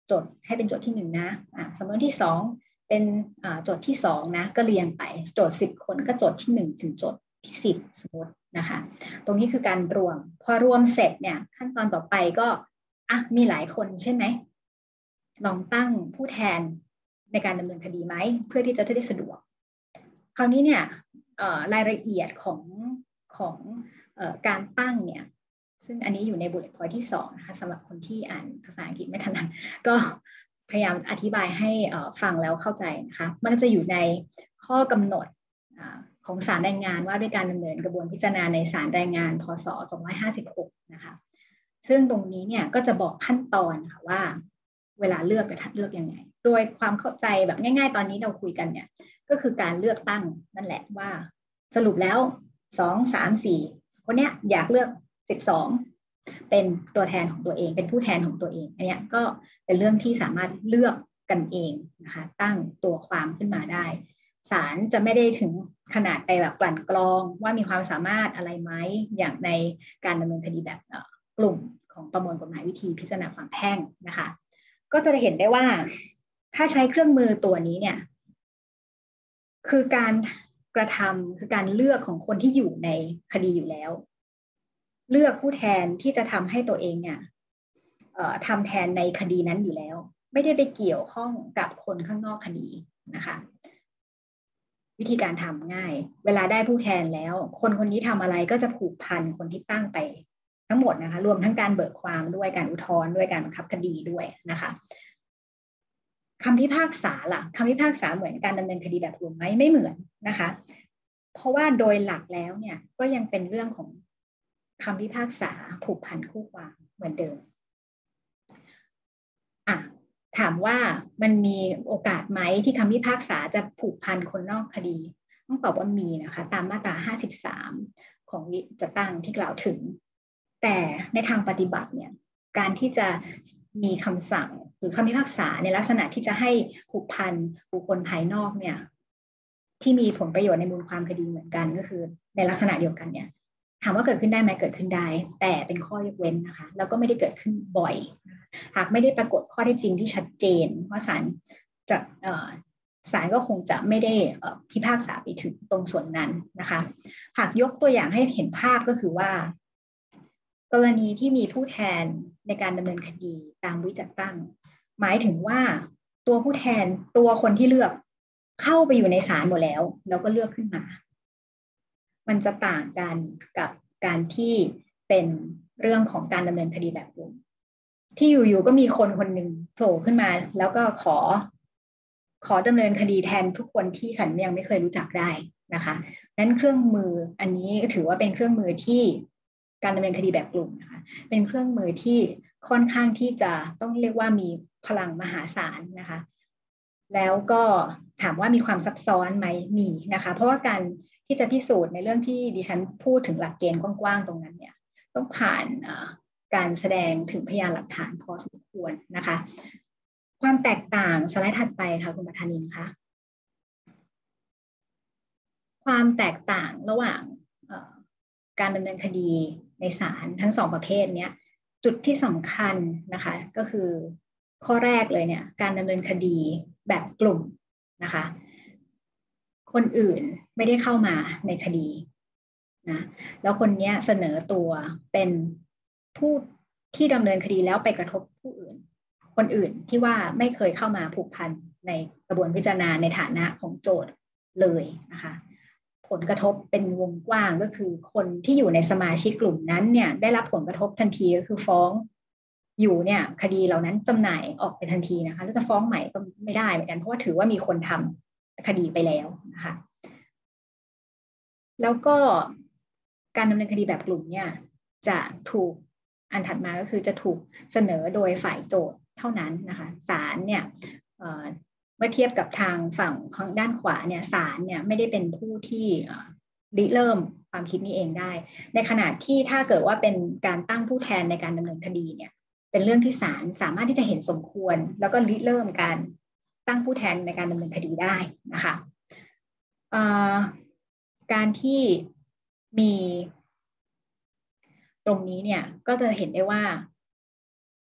จดให้เป็นโจทย์ที่หนึ่งนะสำนวนที่สองเป็นโจทย์ที่สองนะก็เรียงไปโจทย์สิบคนก็โจทย์ที่หนึ่งถึงโจทย์ที่สิบสมมตินะคะตรงนี้คือการรวมพอรวมเสร็จเนี่ยขั้นตอนต่อไปก็อ่ะมีหลายคนใช่ไหมลองตั้งผู้แทนในการดำเนินคดีไหมเพื่อที่จะได้สะดวกคราวนี้เนี่ยรายละเอียดของของการตั้งเนี่ยซึ่งอันนี้อยู่ใน bullet point ที่สองนะคะสำหรับคนที่อ่านภาษาอังกฤษไม่ถนัดก็พยายามอธิบายให้ฟังแล้วเข้าใจนะคะมันจะอยู่ในข้อกำหนดของศาลแรงงานว่าด้วยการดำเนินกระบวนพิจารณาในศาลแรงงานพ.ศ. สองร้อยห้าสิบหกนะคะซึ่งตรงนี้เนี่ยก็จะบอกขั้นตอนค่ะว่าเวลาเลือกจะเลือกยังไงโดยความเข้าใจแบบง่ายๆตอนนี้เราคุยกันเนี่ยก็คือการเลือกตั้งนั่นแหละว่าสรุปแล้วสอง สาม สี่คนเนี้ยอยากเลือกสิบสองเป็นตัวแทนของตัวเองเป็นผู้แทนของตัวเองอันนี้ก็เป็นเรื่องที่สามารถเลือกกันเองนะคะตั้งตัวความขึ้นมาได้ศาลจะไม่ได้ถึงขนาดไปแบบกลั่นกรองว่ามีความสามารถอะไรไหมอย่างในการดำเนินคดีแบบกลุ่มของประมวลกฎหมายวิธีพิจารณาความแพ่งนะคะก็จะเห็นได้ว่าถ้าใช้เครื่องมือตัวนี้เนี่ยคือการกระทำคือการเลือกของคนที่อยู่ในคดีอยู่แล้วเลือกผู้แทนที่จะทำให้ตัวเองเนี่ยทำแทนในคดีนั้นอยู่แล้วไม่ได้ไปเกี่ยวข้องกับคนข้างนอกคดีนะคะวิธีการทำง่ายเวลาได้ผู้แทนแล้วคนคนนี้ทำอะไรก็จะผูกพันคนที่ตั้งไปทั้งหมดนะคะรวมทั้งการเบิกความด้วยการอุทธรณ์ด้วยการบังคับคดีด้วยนะคะคำพิพากษาล่ะคำพิพากษาเหมือนการดำเนินคดีแบบกลุ่มไหมไม่เหมือนนะคะเพราะว่าโดยหลักแล้วเนี่ยก็ยังเป็นเรื่องของคำพิพากษาผูกพันคู่ความเหมือนเดิมอ่ะถามว่ามันมีโอกาสไหมที่คำพิพากษาจะผูกพันคนนอกคดีต้องตอบว่ามีนะคะตามมาตราห้าสิบสามของวิจะตั้งที่กล่าวถึงแต่ในทางปฏิบัติเนี่ยการที่จะมีคำสั่งหรือคำพิพากษาในลักษณะที่จะให้ผูกพันบุคคลภายนอกเนี่ยที่มีผลประโยชน์ในมูลความคดีเหมือนกันก็คือในลักษณะเดียวกันเนี่ยถามว่าเกิดขึ้นได้ไหมเกิดขึ้นได้แต่เป็นข้อยกเว้นนะคะแล้วก็ไม่ได้เกิดขึ้นบ่อยหากไม่ได้ปรากฏข้อเท็จจริงที่ชัดเจนว่าศาลจะศาลก็คงจะไม่ได้พิพากษาไปถึงตรงส่วนนั้นนะคะหากยกตัวอย่างให้เห็นภาพก็คือว่ากรณีที่มีผู้แทนในการดำเนินคดีตามวิจัดตั้งหมายถึงว่าตัวผู้แทนตัวคนที่เลือกเข้าไปอยู่ในศาลหมดแล้วแล้วก็เลือกขึ้นมามันจะต่างกันกับการที่เป็นเรื่องของการดำเนินคดีแบบกลุ่มที่อยู่ๆก็มีคนคนหนึ่งโผล่ขึ้นมาแล้วก็ขอขอดำเนินคดีแทนทุกคนที่ฉันยังไม่เคยรู้จักได้นะคะนั้นเครื่องมืออันนี้ถือว่าเป็นเครื่องมือที่การดำเนินคดีแบบกลุ่มนะคะเป็นเครื่องมือที่ค่อนข้างที่จะต้องเรียกว่ามีพลังมหาศาลนะคะแล้วก็ถามว่ามีความซับซ้อนไหมมีนะคะเพราะว่าการที่จะพิสูจน์ในเรื่องที่ดิฉันพูดถึงหลักเกณฑ์กว้างๆตรงนั้นเนี่ยต้องผ่านการแสดงถึงพยานหลักฐานพอสมควรนะคะความแตกต่างสไลด์ถัดไปค่ะคุณประธานินคะความแตกต่างระหว่างการดำเนินคดีในศาลทั้งสองประเภทเนี้ยจุดที่สำคัญนะคะก็คือข้อแรกเลยเนี่ยการดำเนินคดีแบบกลุ่มนะคะคนอื่นไม่ได้เข้ามาในคดีนะแล้วคนนี้เสนอตัวเป็นผู้ที่ดำเนินคดีแล้วไปกระทบผู้อื่นคนอื่นที่ว่าไม่เคยเข้ามาผูกพันในกระบวนพิจารณาในฐานะของโจทย์เลยนะคะผลกระทบเป็นวงกว้างก็คือคนที่อยู่ในสมาชิกกลุ่มนั้นเนี่ยได้รับผลกระทบทันทีก็คือฟ้องอยู่เนี่ยคดีเหล่านั้นจำหน่ายออกไปทันทีนะคะแล้วจะฟ้องใหม่ก็ไม่ได้เหมือนกันเพราะว่าถือว่ามีคนทำคดีไปแล้วนะคะแล้วก็การดำเนินคดีแบบกลุ่มเนี่ยจะถูกอันถัดมาก็คือจะถูกเสนอโดยฝ่ายโจทย์เท่านั้นนะคะศาลเนี่ยเมื่อเทียบกับทางฝั่งข้างด้านขวาเนี่ยศาลเนี่ยไม่ได้เป็นผู้ที่ริเริ่มความคิดนี้เองได้ในขณะที่ถ้าเกิดว่าเป็นการตั้งผู้แทนในการดำเนินคดีเนี่ยเป็นเรื่องที่ศาลสามารถที่จะเห็นสมควรแล้วก็ริเริ่มการตั้งผู้แทนในการดำเนินคดีได้นะคะการที่มีตรงนี้เนี่ยก็จะเห็นได้ว่าพ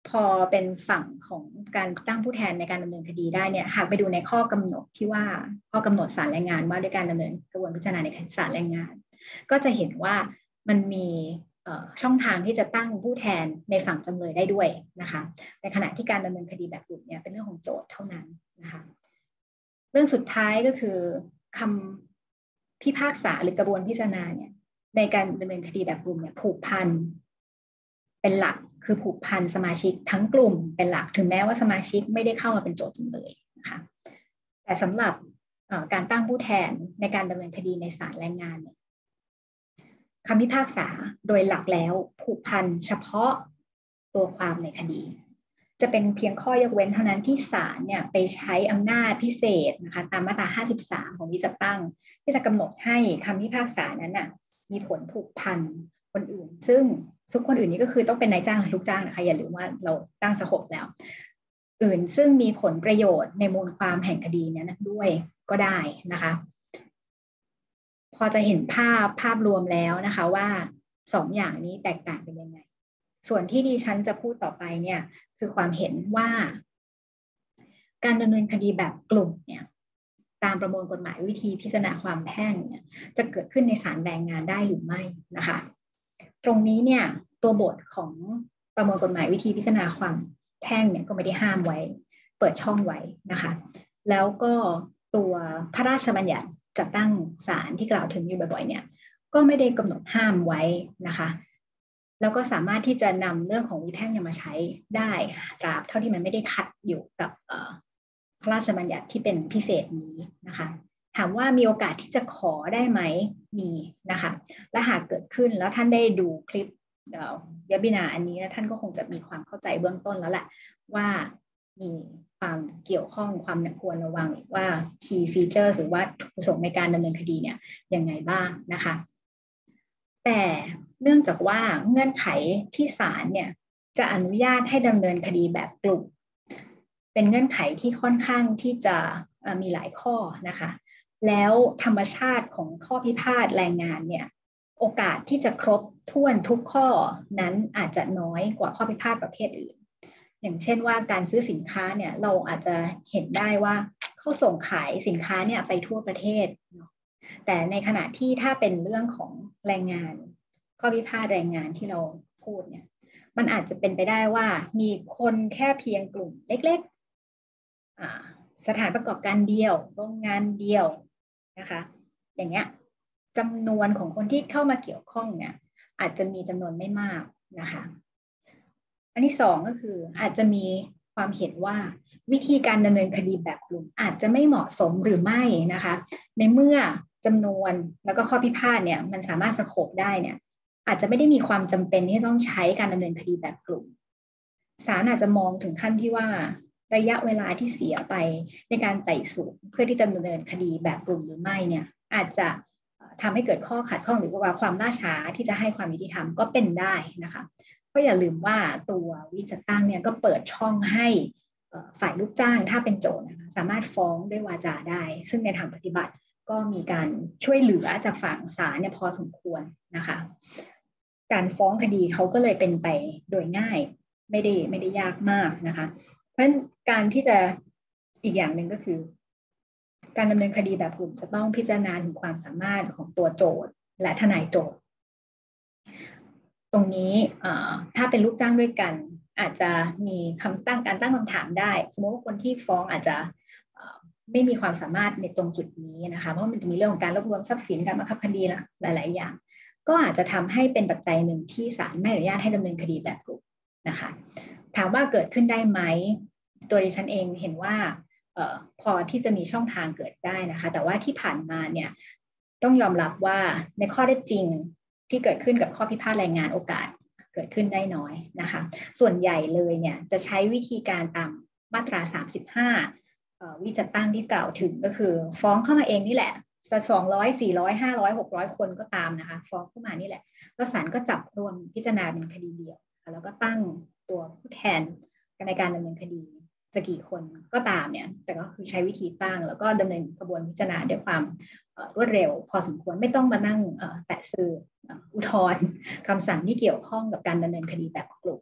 พอเป็นฝั่งของการตั้งผู้แทนในการดำเนินคดีได้เนี่ยหากไปดูในข้อกำหนดที่ว่าข้อกำหนดศาลแรงงานว่าด้วยการดำเนินกระบวนพิจารณาในศาลแรงงานก็จะเห็นว่ามันมีช่องทางที่จะตั้งผู้แทนในฝั่งจำเลยได้ด้วยนะคะในขณะที่การดำเนินคดีแบบกลุ่มเนี่ยเป็นเรื่องของโจทย์เท่านั้นนะคะเรื่องสุดท้ายก็คือคำพิพากษาหรือกระบวนพิจารณาเนี่ยในการดำเนินคดีแบบกลุ่มเนี่ยผูกพันเป็นหลักคือผูกพันสมาชิกทั้งกลุ่มเป็นหลักถึงแม้ว่าสมาชิกไม่ได้เข้ามาเป็นโจทย์จำเลยนะคะแต่สำหรับการตั้งผู้แทนในการดำเนินคดีในศาลแรงงานเนี่ยคำพิพากษาโดยหลักแล้วผูกพันเฉพาะตัวความในคดีจะเป็นเพียงข้อยกเว้นเท่านั้นที่ศาลเนี่ยไปใช้อำนาจพิเศษนะคะตามมาตราห้าสิบสามของวิจัดตั้งที่จะกำหนดให้คำพิพากษานั้นน่ะมีผลผูกพันคนอื่นซึ่งทุกคนอื่นนี้ก็คือต้องเป็นนายจ้างหรือลูกจ้างนะคะอย่าลืมว่าเราตั้งสโคปแล้วอื่นซึ่งมีผลประโยชน์ในมูลความแห่งคดีนี้ด้วยก็ได้นะคะพอจะเห็นภาพภาพรวมแล้วนะคะว่าสองอย่างนี้แตกต่างกันยังไงส่วนที่ดิฉันจะพูดต่อไปเนี่ยคือความเห็นว่าการดำเนินคดีแบบกลุ่มเนี่ยตามประมวลกฎหมายวิธีพิจารณาความแพ่งเนี่ยจะเกิดขึ้นในศาลแรงงานได้หรือไม่นะคะตรงนี้เนี่ยตัวบทของประมวลกฎหมายวิธีพิจารณาความแพ่งเนี่ยก็ไม่ได้ห้ามไว้เปิดช่องไว้นะคะแล้วก็ตัวพระราชบัญญัติจัดตั้งศาลที่กล่าวถึงอยู่บ่อยๆเนี่ยก็ไม่ได้กำหนดห้ามไว้นะคะแล้วก็สามารถที่จะนำเรื่องของวิแพ่งมาใช้ได้ตราบเท่าที่มันไม่ได้ขัดอยู่กับพระราชบัญญัติที่เป็นพิเศษนี้นะคะถามว่ามีโอกาสที่จะขอได้ไหมมีนะคะและหากเกิดขึ้นแล้วท่านได้ดูคลิปเว็บบินาร์อันนี้นะท่านก็คงจะมีความเข้าใจเบื้องต้นแล้วแหละว่ามีความเกี่ยวข้องความควรระวังว่า key features หรือว่าประสงค์ในการดำเนินคดีเนี่ยยังไงบ้างนะคะแต่เนื่องจากว่าเงื่อนไขที่ศาลเนี่ยจะอนุญาตให้ดำเนินคดีแบบกลุ่มเป็นเงื่อนไขที่ค่อนข้างที่จะมีหลายข้อนะคะแล้วธรรมชาติของข้อพิพาทแรงงานเนี่ยโอกาสที่จะครบถ้วนทุกข้อนั้นอาจจะน้อยกว่าข้อพิพาทประเภทอื่นอย่างเช่นว่าการซื้อสินค้าเนี่ยเราอาจจะเห็นได้ว่าเขาส่งขายสินค้าเนี่ยไปทั่วประเทศแต่ในขณะที่ถ้าเป็นเรื่องของแรงงานข้อพิพาทแรงงานที่เราพูดเนี่ยมันอาจจะเป็นไปได้ว่ามีคนแค่เพียงกลุ่มเล็กๆสถานประกอบการเดียวโรงงานเดียวนะคะอย่างเงี้ยจำนวนของคนที่เข้ามาเกี่ยวข้องเนี่ยอาจจะมีจำนวนไม่มากนะคะอันที่สองก็คืออาจจะมีความเห็นว่าวิธีการดำเนินคดีแบบกลุ่มอาจจะไม่เหมาะสมหรือไม่นะคะในเมื่อจำนวนแล้วก็ข้อพิพาทเนี่ยมันสามารถสโคปได้เนี่ยอาจจะไม่ได้มีความจำเป็นที่ต้องใช้การดำเนินคดีแบบกลุ่มศาลอาจจะมองถึงขั้นที่ว่าระยะเวลาที่เสียไปในการไต่สวนเพื่อที่จะดำเนินคดีแบบกลุ่มหรือไม่เนี่ยอาจจะทำให้เกิดข้อขัดข้องหรือว่าความล่าช้าที่จะให้ความยุติธรรมก็เป็นได้นะคะก็อย่าลืมว่าตัววิจัดตั้งเนี่ยก็เปิดช่องให้ฝ่ายลูกจ้างถ้าเป็นโจทก์นะคะสามารถฟ้องด้วยวาจาได้ซึ่งในทางปฏิบัติก็มีการช่วยเหลือจากฝั่งศาลเนี่ยพอสมควรนะคะการฟ้องคดีเขาก็เลยเป็นไปโดยง่ายไม่ได้ไม่ได้ยากมากนะคะเพราะฉะนั้นการที่จะอีกอย่างหนึ่งก็คือการดำเนินคดีแบบกลุ่มจะต้องพิจารณาถึงความสามารถของตัวโจทก์และทนายโจทก์ตรงนี้ถ้าเป็นลูกจ้างด้วยกันอาจจะมีคำตั้งการตั้งคำถามได้สมมติว่าคนที่ฟ้องอาจจะไม่มีความสามารถในตรงจุดนี้นะคะเพราะมันจะมีเรื่องของการรวบรวมทรัพย์สินการบังคับคดีหลายๆอย่างก็อาจจะทำให้เป็นปัจจัยหนึ่งที่ศาลไม่อนุญาตให้ดำเนินคดีแบบกลุ่มนะคะถามว่าเกิดขึ้นได้ไหมตัวดิฉันเองเห็นว่าเอ่อพอที่จะมีช่องทางเกิดได้นะคะแต่ว่าที่ผ่านมาเนี่ยต้องยอมรับว่าในข้อเท็จจริงที่เกิดขึ้นกับข้อพิพาทแรงงานโอกาสเกิดขึ้นได้น้อยนะคะส่วนใหญ่เลยเนี่ยจะใช้วิธีการตามมาตราสามสิบห้าวิจัดตั้งที่กล่าวถึงก็คือฟ้องเข้ามาเองนี่แหละสองร้อย สี่ร้อย ห้าร้อย หกร้อยคนก็ตามนะคะฟ้องเข้ามานี่แหละแล้วศาลก็จับรวมพิจารณาเป็นคดีเดียวแล้วก็ตั้งตัวผู้แทนในการดำเนินคดีจะกี่คนก็ตามเนี่ยแต่ก็คือใช้วิธีตั้งแล้วก็ดำเนินกระบวนพิจารณาด้วยความรวดเร็วพอสมควรไม่ต้องมานั่งแตะสื่ออุทธรณ์คำสั่งที่เกี่ยวข้องกับการดำเนินคดีแบบกลุ่ม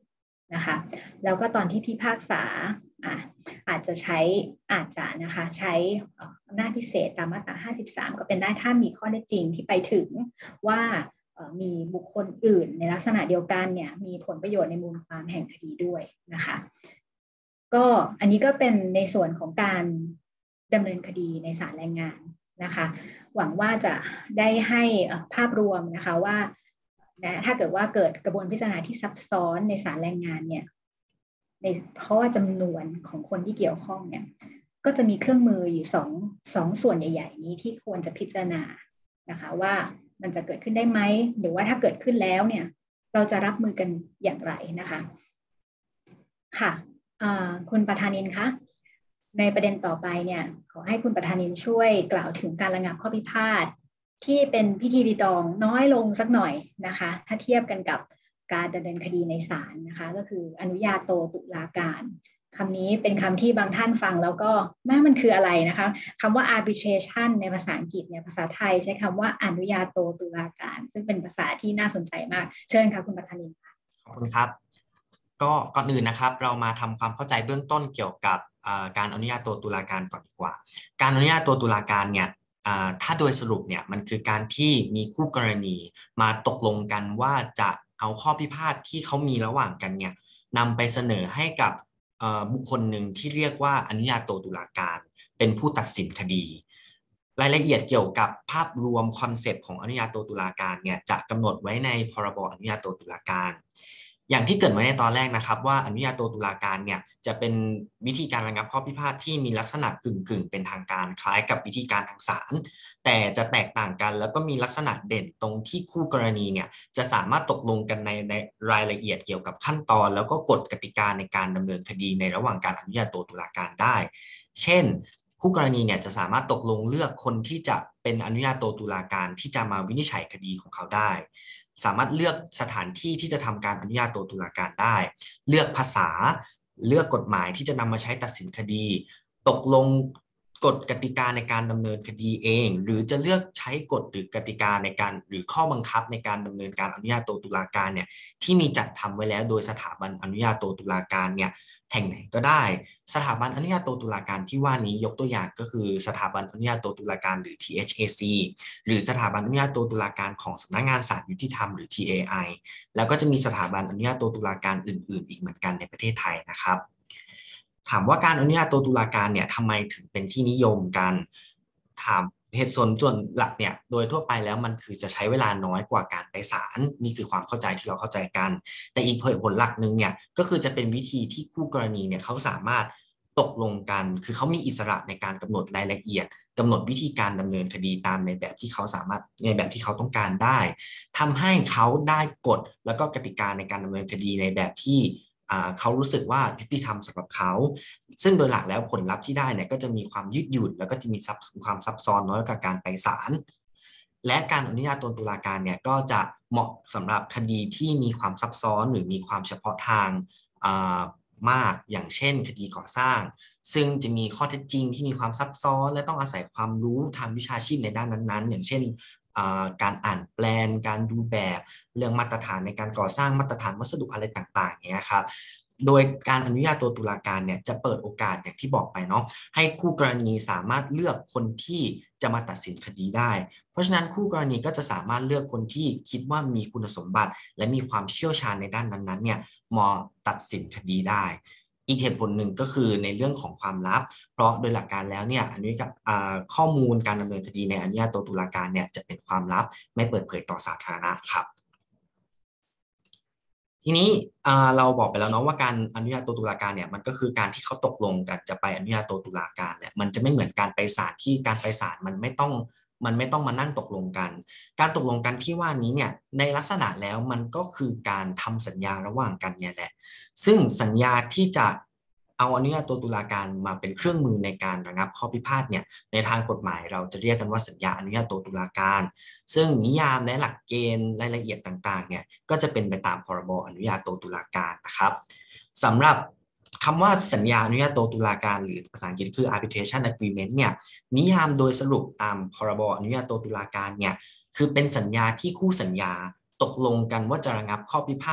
นะคะแล้วก็ตอนที่พิพากษาอ่ะอาจจะใช้อาจจะนะคะใช้อำนาจพิเศษตามมาตราห้าสิบสามก็เป็นได้ถ้ามีข้อได้จริงที่ไปถึงว่ามีบุคคลอื่นในลักษณะเดียวกันเนี่ยมีผลประโยชน์ในมูลความแห่งคดีด้วยนะคะก็อันนี้ก็เป็นในส่วนของการดำเนินคดีในศาลแรงงานนะคะหวังว่าจะได้ให้ภาพรวมนะคะว่านะถ้าเกิดว่าเกิดกระบวนพิจารณาที่ซับซ้อนในศาลแรงงานเนี่ยในเพราะว่าจำนวนของคนที่เกี่ยวข้องเนี่ยก็จะมีเครื่องมืออยู่สองสองส่วนใหญ่ๆนี้ที่ควรจะพิจารณานะคะว่ามันจะเกิดขึ้นได้ไหมหรือว่าถ้าเกิดขึ้นแล้วเนี่ยเราจะรับมือกันอย่างไรนะคะค่ะคุณประธานินคะในประเด็นต่อไปเนี่ยขอให้คุณประธานินช่วยกล่าวถึงการระงับข้อพิพาทที่เป็นพิธีรีตองน้อยลงสักหน่อยนะคะถ้าเทียบกันกับการดำเนินคดีในศาลนะคะก็คืออนุญาโตตุลาการคำนี้เป็นคำที่บางท่านฟังแล้วก็แม่มันคืออะไรนะคะคำว่า arbitration ในภาษาอังกฤษเนี่ยภาษาไทยใช้คำว่าอนุญาโตตุลาการซึ่งเป็นภาษาที่น่าสนใจมากเชิญค่ะคุณประธานินค่ะขอบคุณครับก็ก่อนอื่นนะครับเรามาทำความเข้าใจเบื้องต้นเกี่ยวกับการอนุญาโตตุลาการก่อนดีกว่าการอนุญาโตตุลาการเนี่ยถ้าโดยสรุปเนี่ยมันคือการที่มีคู่กรณีมาตกลงกันว่าจะเอาข้อพิพาทที่เขามีระหว่างกันเนี่ยนำไปเสนอให้กับบุคคลหนึ่งที่เรียกว่าอนุญาโตตุลาการเป็นผู้ตัดสินคดีรายละเอียดเกี่ยวกับภาพรวมคอนเซปต์ของอนุญาโตตุลาการเนี่ยจะกำหนดไว้ในพรบอนุญาโตตุลาการอย่างที่เกิดไว้ในตอนแรกนะครับว่าอนุญาโตตุลาการเนี่ยจะเป็นวิธีการระงับข้อพิพาทที่มีลักษณะกึ่งๆเป็นทางการคล้ายกับวิธีการทางศาลแต่จะแตกต่างกันแล้วก็มีลักษณะเด่นตรงที่คู่กรณีเนี่ยจะสามารถตกลงกันในในรายละเอียดเกี่ยวกับขั้นตอนแล้วก็กฎกติกาในการดำเนินคดีในระหว่างการอนุญาโตตุลาการได้เช่นคู่กรณีเนี่ยจะสามารถตกลงเลือกคนที่จะเป็นอนุญาโตตุลาการที่จะมาวินิจฉัยคดีของเขาได้สามารถเลือกสถานที่ที่จะทำการอนุญาโตตุลาการได้เลือกภาษาเลือกกฎหมายที่จะนำมาใช้ตัดสินคดีตกลงกฎกติกาในการดำเนินคดีเองหรือจะเลือกใช้กฎหรือกติกาในการหรือข้อบังคับในการดำเนินการอนุญาโตตุลาการเนี่ยที่มีจัดทำไว้แล้วโดยสถาบันอนุญาโตตุลาการเนี่ยแห่งไหนก็ได้สถาบันอนุญาโตตุลาการที่ว่านี้ยกตัวอย่างก็คือสถาบันอนุญาโตตุลาการหรือ ที เอช เอ ซี หรือสถาบันอนุญาโตตุลาการของสำนักงานศาลยุติธรรมหรือ ที เอ ไอ แล้วก็จะมีสถาบันอนุญาโตตุลาการอื่นๆอีกเหมือนกันในประเทศไทยนะครับถามว่าการอนุญาโตตุลาการเนี่ยทำไมถึงเป็นที่นิยมกันถามเหตุผลส่วนหลักเนี่ยโดยทั่วไปแล้วมันคือจะใช้เวลาน้อยกว่าการไปศาลนี่คือความเข้าใจที่เราเข้าใจกันแต่อีกเหตุผลหลักหนึ่งเนี่ยก็คือจะเป็นวิธีที่คู่กรณีเนี่ยเขาสามารถตกลงกันคือเขามีอิสระในการกำหนดรายละเอียดกำหนดวิธีการดำเนินคดีตามในแบบที่เขาสามารถในแบบที่เขาต้องการได้ทำให้เขาได้กฎแล้วก็กติกาในการดำเนินคดีในแบบที่เขารู้สึกว่ายุติธรรมสำหรับเขาซึ่งโดยหลักแล้วผลลัพธ์ที่ได้เนี่ยก็จะมีความยืดหยุ่นแล้วก็จะมีความซับซ้อนน้อยกว่าการไปศาลและการอนุญาโตตุลาการเนี่ยก็จะเหมาะสำหรับคดีที่มีความซับซ้อนหรือมีความเฉพาะทางมากอย่างเช่นคดีก่อสร้างซึ่งจะมีข้อเท็จจริงที่มีความซับซ้อนและต้องอาศัยความรู้ทางวิชาชีพในด้านนั้นๆอย่างเช่นการอ่านแปลนการดูแบบเรื่องมาตรฐานในการก่อสร้างมาตรฐานวัสดุอะไรต่างๆเนี่ยครับโดยการอนุญาโตตุลาการเนี่ยจะเปิดโอกาสอย่างที่บอกไปเนาะให้คู่กรณีสามารถเลือกคนที่จะมาตัดสินคดีได้เพราะฉะนั้นคู่กรณีก็จะสามารถเลือกคนที่คิดว่ามีคุณสมบัติและมีความเชี่ยวชาญในด้านนั้นๆเนี่ยมาตัดสินคดีได้อีกเหตุผลหนึ่งก็คือในเรื่องของความลับเพราะโดยหลักการแล้วเนี่ยอนุญาตข้อมูลการดำเนินคดีในอนุญาโตตุลาการเนี่ยจะเป็นความลับไม่เปิดเผยต่อสาธารณะครับทีนี้เราบอกไปแล้วเนาะว่าการอนุญาโตตุลาการเนี่ยมันก็คือการที่เขาตกลงกันจะไปอนุญาโตตุลาการเนี่ยมันจะไม่เหมือนการไปศาลที่การไปศาลมันไม่ต้องมันไม่ต้องมานั่งตกลงกันการตกลงกันที่ว่านี้เนี่ยในลักษณะแล้วมันก็คือการทำสัญญาระหว่างกันเนี่ยแหละซึ่งสัญญาที่จะเอาอนุญาโตตุลาการมาเป็นเครื่องมือในการระงับข้อพิพาทเนี่ยในทางกฎหมายเราจะเรียกกันว่าสัญญาอนุญาโตตุลาการซึ่งนิยามและหลักเกณฑ์รายละเอียดต่างๆเนี่ยก็จะเป็นไปตามพรบอนุญาโตตุลาการนะครับสำหรับคำว่าสัญญาอนุญาโตตุลาการหรือภาษาอังกฤษคือ arbitration agreement เนี่ยนิยามโดยสรุปตามพรบอนุญาโตตุลาการเนี่ยคือเป็นสัญญาที่คู่สัญญาตกลงกันว่าจะระงับข้อพิพาท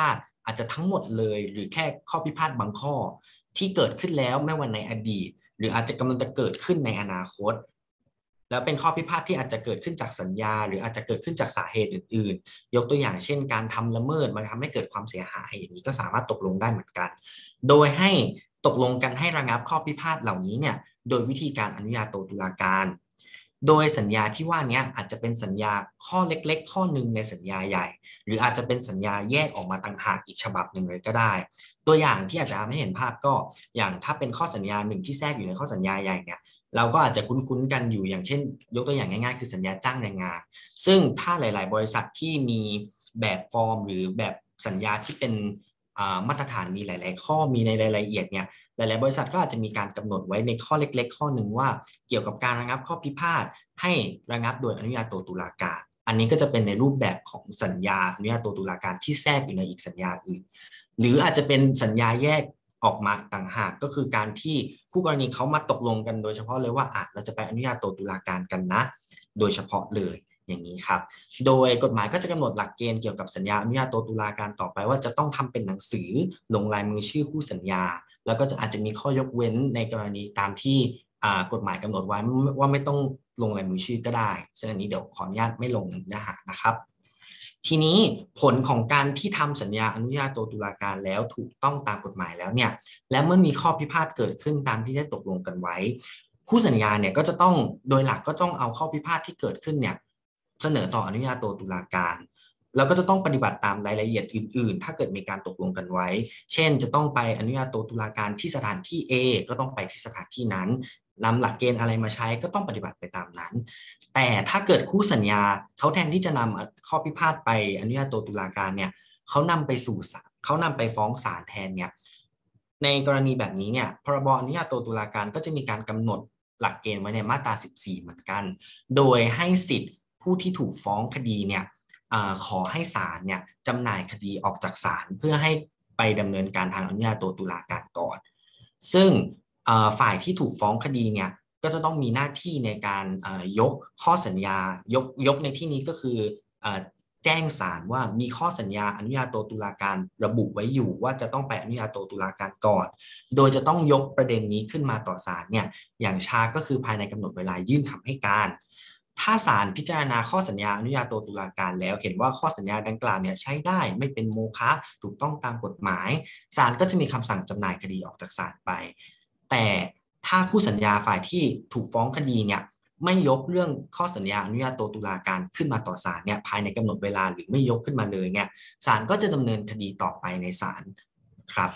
อาจจะทั้งหมดเลยหรือแค่ข้อพิพาทบางข้อที่เกิดขึ้นแล้วไม่ว่าในอดีตหรืออาจจะกำลังจะเกิดขึ้นในอนาคตแล้วเป็นข้อพิพาทที่อาจจะเกิดขึ้นจากสัญญาหรืออาจจะเกิดขึ้นจากสาเหตุอื่นๆยกตัวอย่างเช่นการทำละเมิดมันทำให้เกิดความเสียหายอย่างนี้ก็สามารถตกลงได้เหมือนกันโดยให้ตกลงกันให้ระงับข้อพิพาทเหล่านี้เนี่ยโดยวิธีการอนุญาโตตุลาการโดยสัญญาที่ว่านี้อาจจะเป็นสัญญาข้อเล็กๆข้อหนึ่งในสัญญาใหญ่หรืออาจจะเป็นสัญญาแยกออกมาต่างหากอีกฉบับหนึ่งเลยก็ได้ตัวอย่างที่อาจจะทำให้เห็นภาพก็อย่างถ้าเป็นข้อสัญญาหนึ่งที่แทรกอยู่ในข้อสัญญาใหญ่เนี่ยเราก็อาจจะคุ้นๆกันอยู่อย่างเช่นยกตัวอย่างง่ายๆคือสัญญาจ้างแรงงานซึ่งถ้าหลายๆบริษัทที่มีแบบฟอร์มหรือแบบสัญญาที่เป็นมาตรฐานมีหลายๆข้อมีในรายละเอียดเนี่ยหลายๆบริษัทก็อาจจะมีการกำหนดไว้ในข้อเล็กๆข้อหนึ่งว่าเกี่ยวกับการระงับข้อพิพาทให้ระงับโดยอนุญาโตตุลาการอันนี้ก็จะเป็นในรูปแบบของสัญญาอนุญาโตตุลาการที่แทรกอยู่ในอีกสัญญาอื่นหรืออาจจะเป็นสัญญาแยกออกมาต่างหากก็คือการที่คู่กรณีเขามาตกลงกันโดยเฉพาะเลยว่าอ่ะเราจะไปอนุญาโตตุลาการกันนะโดยเฉพาะเลยอย่างนี้ครับโดยกฎหมายก็จะกำหนดหลักเกณฑ์เกี่ยวกับสัญญาอนุญาโตตุลาการต่อไปว่าจะต้องทำเป็นหนังสือลงลายมือชื่อคู่สัญญาแล้วก็จะอาจจะมีข้อยกเว้นในกรณีตามที่กฎหมายกำหนดไว้ว่าไม่ต้องลงลายมือชื่อก็ได้ซึ่งอันนี้เดี๋ยวขออนุญาตไม่ลงเนื้อหานะครับทีนี้ผลของการที่ทำสัญญาอนุญาโตตุลาการแล้วถูกต้องตามกฎหมายแล้วเนี่ยและเมื่อมีข้อพิพาทเกิดขึ้นตามที่ได้ตกลงกันไว้คู่สัญญาเนี่ยก็จะต้องโดยหลักก็ต้องเอาข้อพิพาทที่เกิดขึ้นเนี่ยเสนอต่ออนุญาโตตุลาการแล้วก็จะต้องปฏิบัติตามรายละเอียดอื่นๆถ้าเกิดมีการตกลงกันไว้เช่นจะต้องไปอนุญาโตตุลาการที่สถานที่ A ก็ต้องไปที่สถานที่นั้นนำหลักเกณฑ์อะไรมาใช้ก็ต้องปฏิบัติไปตามนั้นแต่ถ้าเกิดคู่สัญญาเขาแทนที่จะนำข้อพิพาทไปอนุญาโตตุลาการเนี่ยเขานำไปสู่ศาลเขานำไปฟ้องศาลแทนเนี่ยในกรณีแบบนี้เนี่ยพรบอนุญาโตตุลาการก็จะมีการกำหนดหลักเกณฑ์ไว้ในมาตราสิบสี่เหมือนกันโดยให้สิทธิ์ผู้ที่ถูกฟ้องคดีเนี่ยขอให้ศาลเนี่ยจำหน่ายคดีออกจากศาลเพื่อให้ไปดำเนินการทางอนุญาโตตุลาการก่อนซึ่งฝ่ายที่ถูกฟ้องคดีเนี่ยก็จะต้องมีหน้าที่ในการยกข้อสัญญายกยกในที่นี้ก็คือแจ้งศาลว่ามีข้อสัญญาอนุญาโตตุลาการระบุไว้อยู่ว่าจะต้องไปอนุญาโตตุลาการก่อนโดยจะต้องยกประเด็นนี้ขึ้นมาต่อศาลเนี่ยอย่างช้าก็คือภายในกำหนดเวลายื่นคำให้การถ้าศาลพิจารณาข้อสัญญาอนุญาโตตุลาการแล้วเห็นว่าข้อสัญญาดังกล่าวเนี่ยใช้ได้ไม่เป็นโมฆะถูกต้องตามกฎหมายศาลก็จะมีคำสั่งจำหน่ายคดีออกจากศาลไปแต่ถ้าคู่สัญญาฝ่ายที่ถูกฟ้องคดีเนี่ยไม่ยกเรื่องข้อสัญญาอนุญาโตตุลาการขึ้นมาต่อศาลเนี่ยภายในกำหนดเวลาหรือไม่ยกขึ้นมาเลยเนี่ยศาลก็จะดำเนินคดีต่อไปในศาลครับ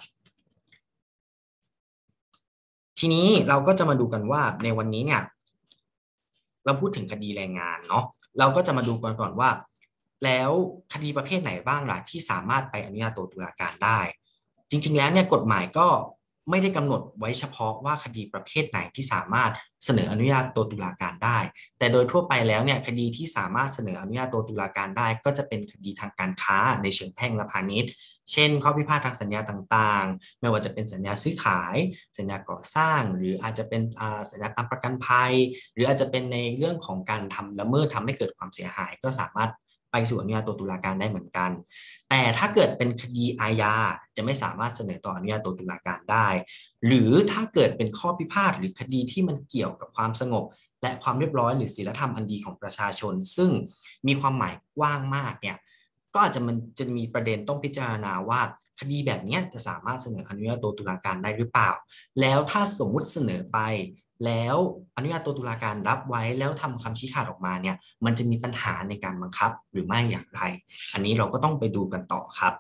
ทีนี้เราก็จะมาดูกันว่าในวันนี้เนี่ยเราพูดถึงคดีแรงงานเนาะเราก็จะมาดูกันก่อนว่าแล้วคดีประเภทไหนบ้างล่ะที่สามารถไปอนุญาโตตุลาการได้จริงๆแล้วเนี่ยกฎหมายก็ไม่ได้กำหนดไว้เฉพาะว่าคดีประเภทไหนที่สามารถเสนออนุญาโตตุลาการได้แต่โดยทั่วไปแล้วเนี่ยคดีที่สามารถเสนออนุญาโตตุลาการได้ก็จะเป็นคดีทางการค้าในเชิงแพ่งและพาณิชย์เช่นข้อพิพาททางสัญญาต่างๆไม่ว่าจะเป็นสัญญาซื้อขายสัญญาก่อสร้างหรืออาจจะเป็นสัญญาตามประกันภัยหรืออาจจะเป็นในเรื่องของการทำละเมิดทำให้เกิดความเสียหายก็สามารถไปสู่อนุญาโตตุลาการได้เหมือนกันแต่ถ้าเกิดเป็นคดีอาญาจะไม่สามารถเสนอต่ออนุญาโตตุลาการได้หรือถ้าเกิดเป็นข้อพิพาทหรือคดีที่มันเกี่ยวกับความสงบและความเรียบร้อยหรือศีลธรรมอันดีของประชาชนซึ่งมีความหมายกว้างมากเนี่ยก็อาจจะมันจะมีประเด็นต้องพิจารณาว่าคดีแบบนี้จะสามารถเสนออนุญาโตตุลาการได้หรือเปล่าแล้วถ้าสมมุติเสนอไปแล้วอนุญาโตตุลาการรับไว้แล้วทำคำชี้ขาดออกมาเนี่ยมันจะมีปัญหาในการบังคับหรือไม่อย่างไรอันนี้เราก็ต้องไปดูกันต่อครับ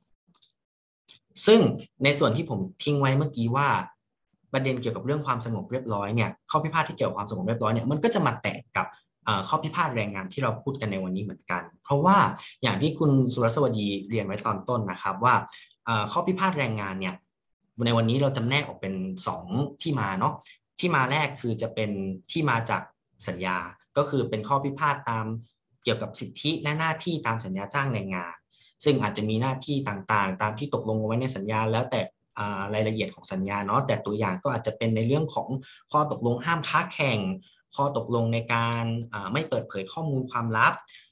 ซึ่งในส่วนที่ผมทิ้งไว้เมื่อกี้ว่าประเด็นเกี่ยวกับเรื่องความสงบเรียบร้อยเนี่ยข้อพิพาทที่เกี่ยวกับความสงบเรียบร้อยเนี่ยมันก็จะมาแตะกับข้อพิพาทแรงงานที่เราพูดกันในวันนี้เหมือนกันเพราะว่าอย่างที่คุณสุรสวัสดีเรียนไว้ตอนต้นนะครับว่าข้อพิพาทแรงงานเนี่ยในวันนี้เราจำแนกออกเป็นสองที่มาเนาะที่มาแรกคือจะเป็นที่มาจากสัญญาก็คือเป็นข้อพิพาทตามเกี่ยวกับสิทธิและหน้าที่ตามสัญญาจ้างแรงงานซึ่งอาจจะมีหน้าที่ต่างๆตามที่ตกลงเอาไว้ในสัญญาแล้วแต่รายละเอียดของสัญญาเนาะแต่ตัวอย่างก็อาจจะเป็นในเรื่องของข้อตกลงห้ามค้าแข่งข้อตกลงในการไม่เปิดเผยข้อมูลความลับ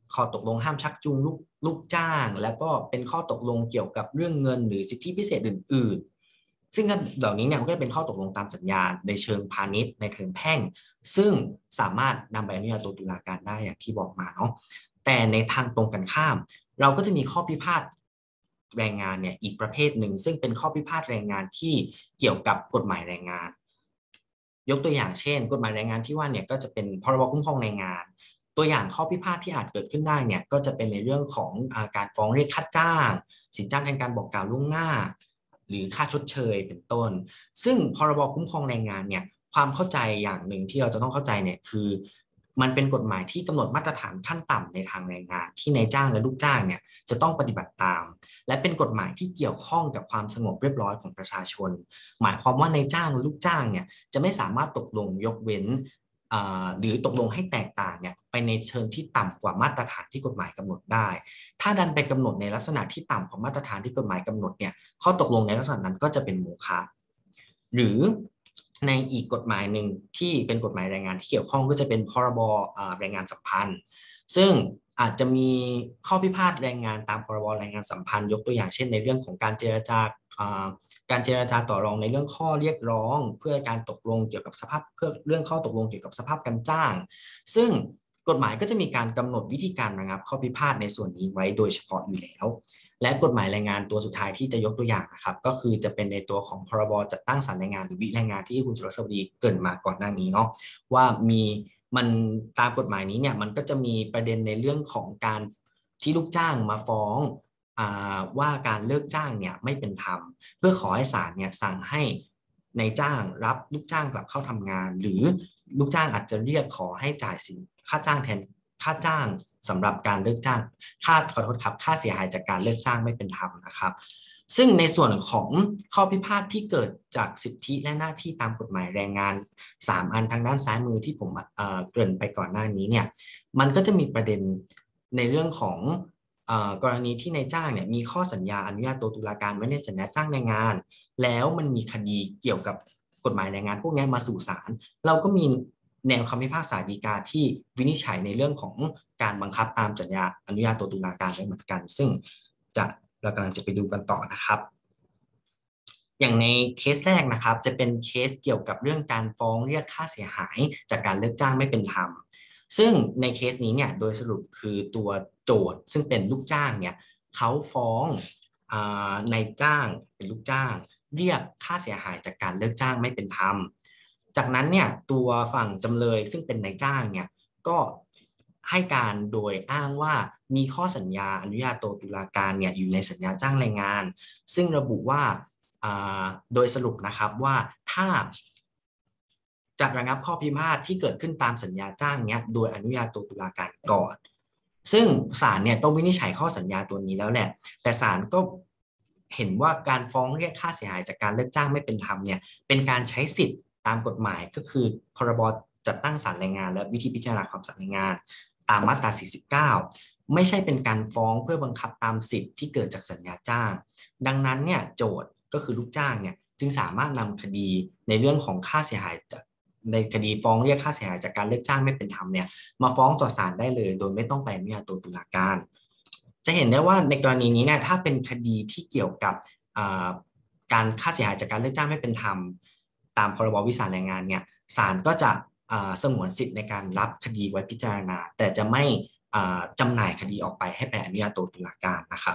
ข้อตกลงห้ามชักจูงลูกลูกจ้างแล้วก็เป็นข้อตกลงเกี่ยวกับเรื่องเงินหรือสิทธิพิเศษอื่นๆซึ่งเหล่านี้เนี่ยก็จะเป็นข้อตกลงตามสัญญาในเชิงพาณิชย์ในเชิงแพ่งซึ่งสามารถนำไปอนุญาโตตุลาการได้อย่างที่บอกมาเนาะแต่ในทางตรงกันข้ามเราก็จะมีข้อพิพาทแรงงานเนี่ยอีกประเภทหนึ่งซึ่งเป็นข้อพิพาทแรงงานที่เกี่ยวกับกฎหมายแรงงานยกตัวอย่างเช่นกฎหมายแรงงานที่ว่าเนี่ยก็จะเป็นพรบคุ้มครองแรงงานตัวอย่างข้อพิพาทที่อาจเกิดขึ้นได้เนี่ยก็จะเป็นในเรื่องของอาการฟ้องเรียกค่าจ้างสินจ้างแทนการบอกกล่าวล่วงหน้าหรือค่าชดเชยเป็นต้นซึ่งพรบคุ้มครองแรงงานเนี่ยความเข้าใจอย่างหนึ่งที่เราจะต้องเข้าใจเนี่ยคือมันเป็นกฎหมายที่กำหนดมาตรฐานขั้นต่ำในทางแรงงานที่นายจ้างและลูกจ้างเนี่ยจะต้องปฏิบัติตามและเป็นกฎหมายที่เกี่ยวข้องกับความสงบเรียบร้อยของประชาชนหมายความว่านายจ้างและลูกจ้างเนี่ยจะไม่สามารถตกลงยกเว้นหรือตกลงให้แตกต่างเนี่ยไปในเชิงที่ต่ำกว่ามาตรฐานที่กฎหมายกำหนดได้ถ้าดันไปกำหนดในลักษณะที่ต่ำกว่ามาตรฐานที่กฎหมายกำหนดเนี่ยข้อตกลงในลักษณะนั้นก็จะเป็นโมฆะหรือในอีกกฎหมายหนึ่งที่เป็นกฎหมายแรงงานที่เกี่ยวข้องก็จะเป็นพรบแรงงานสัมพันธ์ซึ่งอาจจะมีข้อพิพาทแรงงานตามพรบแรงงานสัมพันธ์ยกตัวอย่างเช่นในเรื่องของการเจรจาการเจรจาต่อรองในเรื่องข้อเรียกร้องเพื่อการตกลงเกี่ยวกับสภาพเพื่อเรื่องข้อตกลงเกี่ยวกับสภาพการจ้างซึ่งกฎหมายก็จะมีการกำหนดวิธีการระงับข้อพิพาทในส่วนนี้ไว้โดยเฉพาะอยู่แล้วและกฎหมายแรงงานตัวสุดท้ายที่จะยกตัวอย่างนะครับก็คือจะเป็นในตัวของพรบจัดตั้งศาลแรงงานหรือวิแรงงานที่คุณสุรสวัสดิ์เกริ่นมาก่อนหน้านี้เนาะว่ามีมันตามกฎหมายนี้เนี่ยมันก็จะมีประเด็นในเรื่องของการที่ลูกจ้างมาฟ้องว่าการเลิกจ้างเนี่ยไม่เป็นธรรมเพื่อขอให้ศาลเนี่ยสั่งให้นายจ้างรับลูกจ้างกลับเข้าทำงานหรือลูกจ้างอาจจะเรียกขอให้จ่ายสินค่าจ้างแทนค่าจ้างสำหรับการเลิกจ้างค่าขอโทษครับค่าเสียหายจากการเลิกจ้างไม่เป็นธรรมนะครับซึ่งในส่วนของข้อพิพาทที่เกิดจากสิทธิและหน้าที่ตามกฎหมายแรงงานสามอันทางด้านซ้ายมือที่ผมเอ่อเกริ่นไปก่อนหน้านี้เนี่ยมันก็จะมีประเด็นในเรื่องของกรณีที่นายจ้างเนี่ยมีข้อสัญญาอนุญาโตตุลาการไว้ในสัญญาจ้างแรงงานแล้วมันมีคดีเกี่ยวกับกฎหมายแรงงานพวกนี้มาสู่ศาลเราก็มีแนวคำพิพากษาฎีกาที่วินิจฉัยในเรื่องของการบังคับตามสัญญาอนุญาโตตุลาการไว้เหมือนกันซึ่งจะเรากำลังจะไปดูกันต่อนะครับอย่างในเคสแรกนะครับจะเป็นเคสเกี่ยวกับเรื่องการฟ้องเรียกค่าเสียหายจากการเลิกจ้างไม่เป็นธรรมซึ่งในเคสนี้เนี่ยโดยสรุปคือตัวโจทย์ซึ่งเป็นลูกจ้างเนี่ยเขาฟ้องนายจ้างเป็นลูกจ้างเรียกค่าเสียหายจากการเลิกจ้างไม่เป็นธรรมจากนั้นเนี่ยตัวฝั่งจำเลยซึ่งเป็นนายจ้างเนี่ยก็ให้การโดยอ้างว่ามีข้อสัญญาอนุญาโตตุลาการเนี่ยอยู่ในสัญญาจ้างแรงงานซึ่งระบุว่าโดยสรุปนะครับว่าถ้าจะระงับข้อพิพาทที่เกิดขึ้นตามสัญญาจ้างเนี้ยโดยอนุญาโตตุลาการก่อนซึ่งศาลเนี่ยต้องวินิจฉัยข้อสัญญาตัวนี้แล้วแหละแต่ศาลก็เห็นว่าการฟ้องเรียกค่าเสียหายจากการเลิกจ้างไม่เป็นธรรมเนี่ยเป็นการใช้สิทธิ์ตามกฎหมายก็คือพรบจัดตั้งศาลแรงงานและวิธีพิจารณาความศาลแรงงานตามมาตราสี่สิบเก้าไม่ใช่เป็นการฟ้องเพื่อบังคับตามสิทธิ์ที่เกิดจากสัญญาจ้างดังนั้นเนี่ยโจทย์ก็คือลูกจ้างเนี่ยจึงสามารถนำคดีในเรื่องของค่าเสียหายในคดีฟ้องเรียกค่าเสียหายจากการเลิกจ้างไม่เป็นธรรมเนี่ยมาฟ้องต่อศาลได้เลยโดยไม่ต้องไปอนุญาโตตุลาการจะเห็นได้ว่าในกรณีนี้เนี่ยถ้าเป็นคดีที่เกี่ยวกับการค่าเสียหายจากการเลิกจ้างไม่เป็นธรรมตามพรบวิสาหแรงงานเนี่ยศาลก็จะสงวนสิทธิ์ในการรับคดีไว้พิจารณาแต่จะไม่จำหน่ายคดีออกไปให้ไปอนุญาโตตุลาการนะครับ